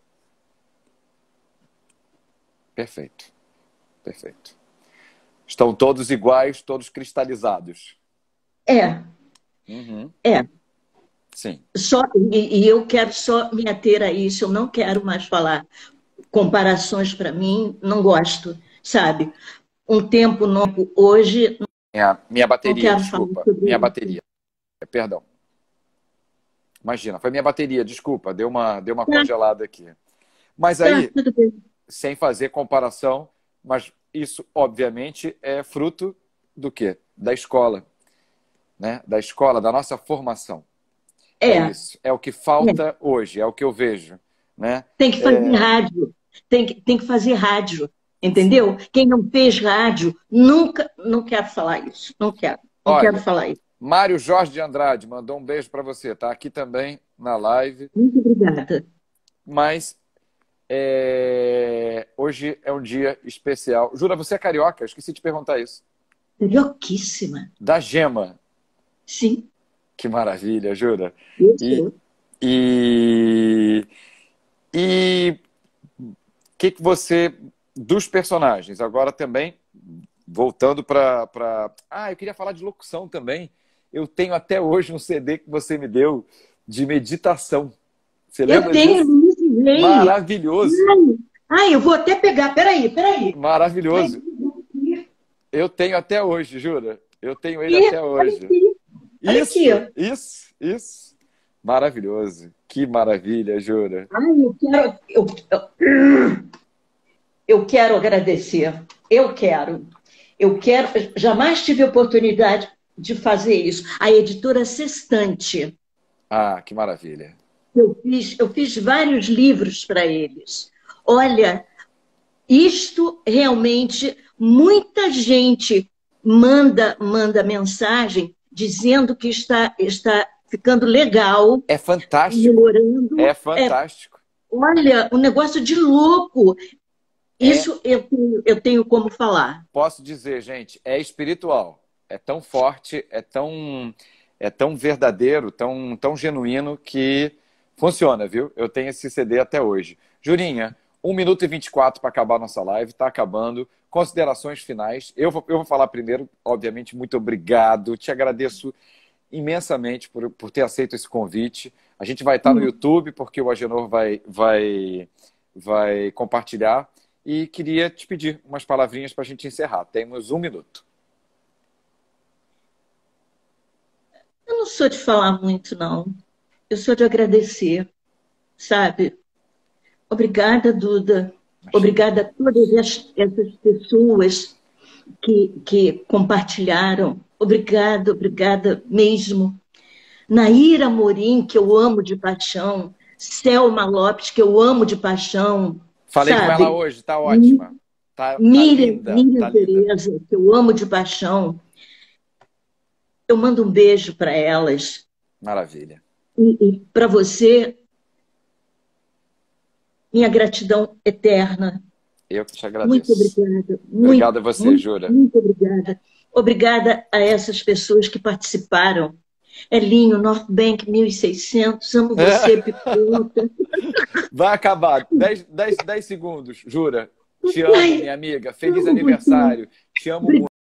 Perfeito, perfeito. Estão todos iguais, todos cristalizados. É, Uhum. é. Sim. Só, e, e eu quero só me ater a isso, eu não quero mais falar comparações para mim, não gosto, sabe? Um tempo novo, hoje, É a minha não bateria, quero falar desculpa. sobre Minha isso. bateria. Perdão. Imagina, foi minha bateria, desculpa. Deu uma, deu uma Tá, congelada aqui. Mas tá, aí, tudo bem. sem fazer comparação, mas isso, obviamente, é fruto do quê? Da escola, né? Da escola, da nossa formação. É, É é, isso. É o que falta hoje, é o que eu vejo, né? tem que fazer É, rádio, tem que, tem que fazer rádio, sim. entendeu? Quem não fez rádio, nunca, não quero falar isso, não quero, não quero Olha, falar isso. Mário Jorge de Andrade mandou um beijo para você. Tá aqui também na live. Muito obrigada. Mas é, hoje é um dia especial. Jura, você é carioca? Eu esqueci de perguntar isso. Carioquíssima. Da Gema. Sim, Que maravilha, Jura. eu E sou. e e que que você dos personagens agora também voltando para para ah, eu queria falar de locução também. Eu tenho até hoje um C D que você me deu de meditação. Você Eu lembra tenho disso? Luiz Rei. Maravilhoso, Ai, ai, eu vou até pegar. Peraí, peraí. Ai, maravilhoso. Eu tenho até hoje, jura? Eu tenho ele aqui, até olha hoje. aqui, olha aqui. Isso, isso, isso. Maravilhoso. Que maravilha, jura? Ai, eu quero, eu, eu, eu quero agradecer. Eu quero. Eu quero. Jamais tive a oportunidade de fazer isso. A editora Sextante. Ah, que maravilha. Eu fiz, eu fiz vários livros para eles. Olha, isto realmente, muita gente manda, manda mensagem dizendo que está, está ficando legal, É fantástico. melhorando. É É, fantástico. olha, um negócio de louco. É, Isso eu tenho, eu tenho como falar. posso dizer, gente, é espiritual. É tão forte, é tão, é tão verdadeiro, tão, tão genuíno que funciona, viu? Eu tenho esse C D até hoje. Jurinha, um minuto e vinte e quatro para acabar a nossa live, está acabando. Considerações finais. Eu vou, eu vou falar primeiro, obviamente, muito obrigado. Te agradeço imensamente por, por ter aceito esse convite. A gente vai estar no YouTube, porque o Agenor vai, vai, vai compartilhar. E queria te pedir umas palavrinhas para a gente encerrar. Temos um minuto. Eu não sou de falar muito, não. Eu sou de agradecer, sabe? Obrigada, Duda. Imagina. Obrigada a todas essas pessoas que, que compartilharam. Obrigada, obrigada mesmo. Naíra Morim, que eu amo de paixão. Selma Lopes, que eu amo de paixão. Falei com ela Sabe? hoje, tá ótima. Tá, tá Miriam, linda, Miriam tá linda. Tereza, que eu amo de paixão. Eu mando um beijo para elas. Maravilha. E, e para você, minha gratidão eterna. Eu que te Muito agradeço. obrigada. Muito, Obrigado a você, muito, Jura. muito obrigada. Obrigada a essas pessoas que participaram. Elinho, North Bank mil e seiscentos, amo você, Pipota. Vai acabar. dez, dez, dez segundos, jura. Te amo, minha amiga. Feliz aniversário. Te amo muito.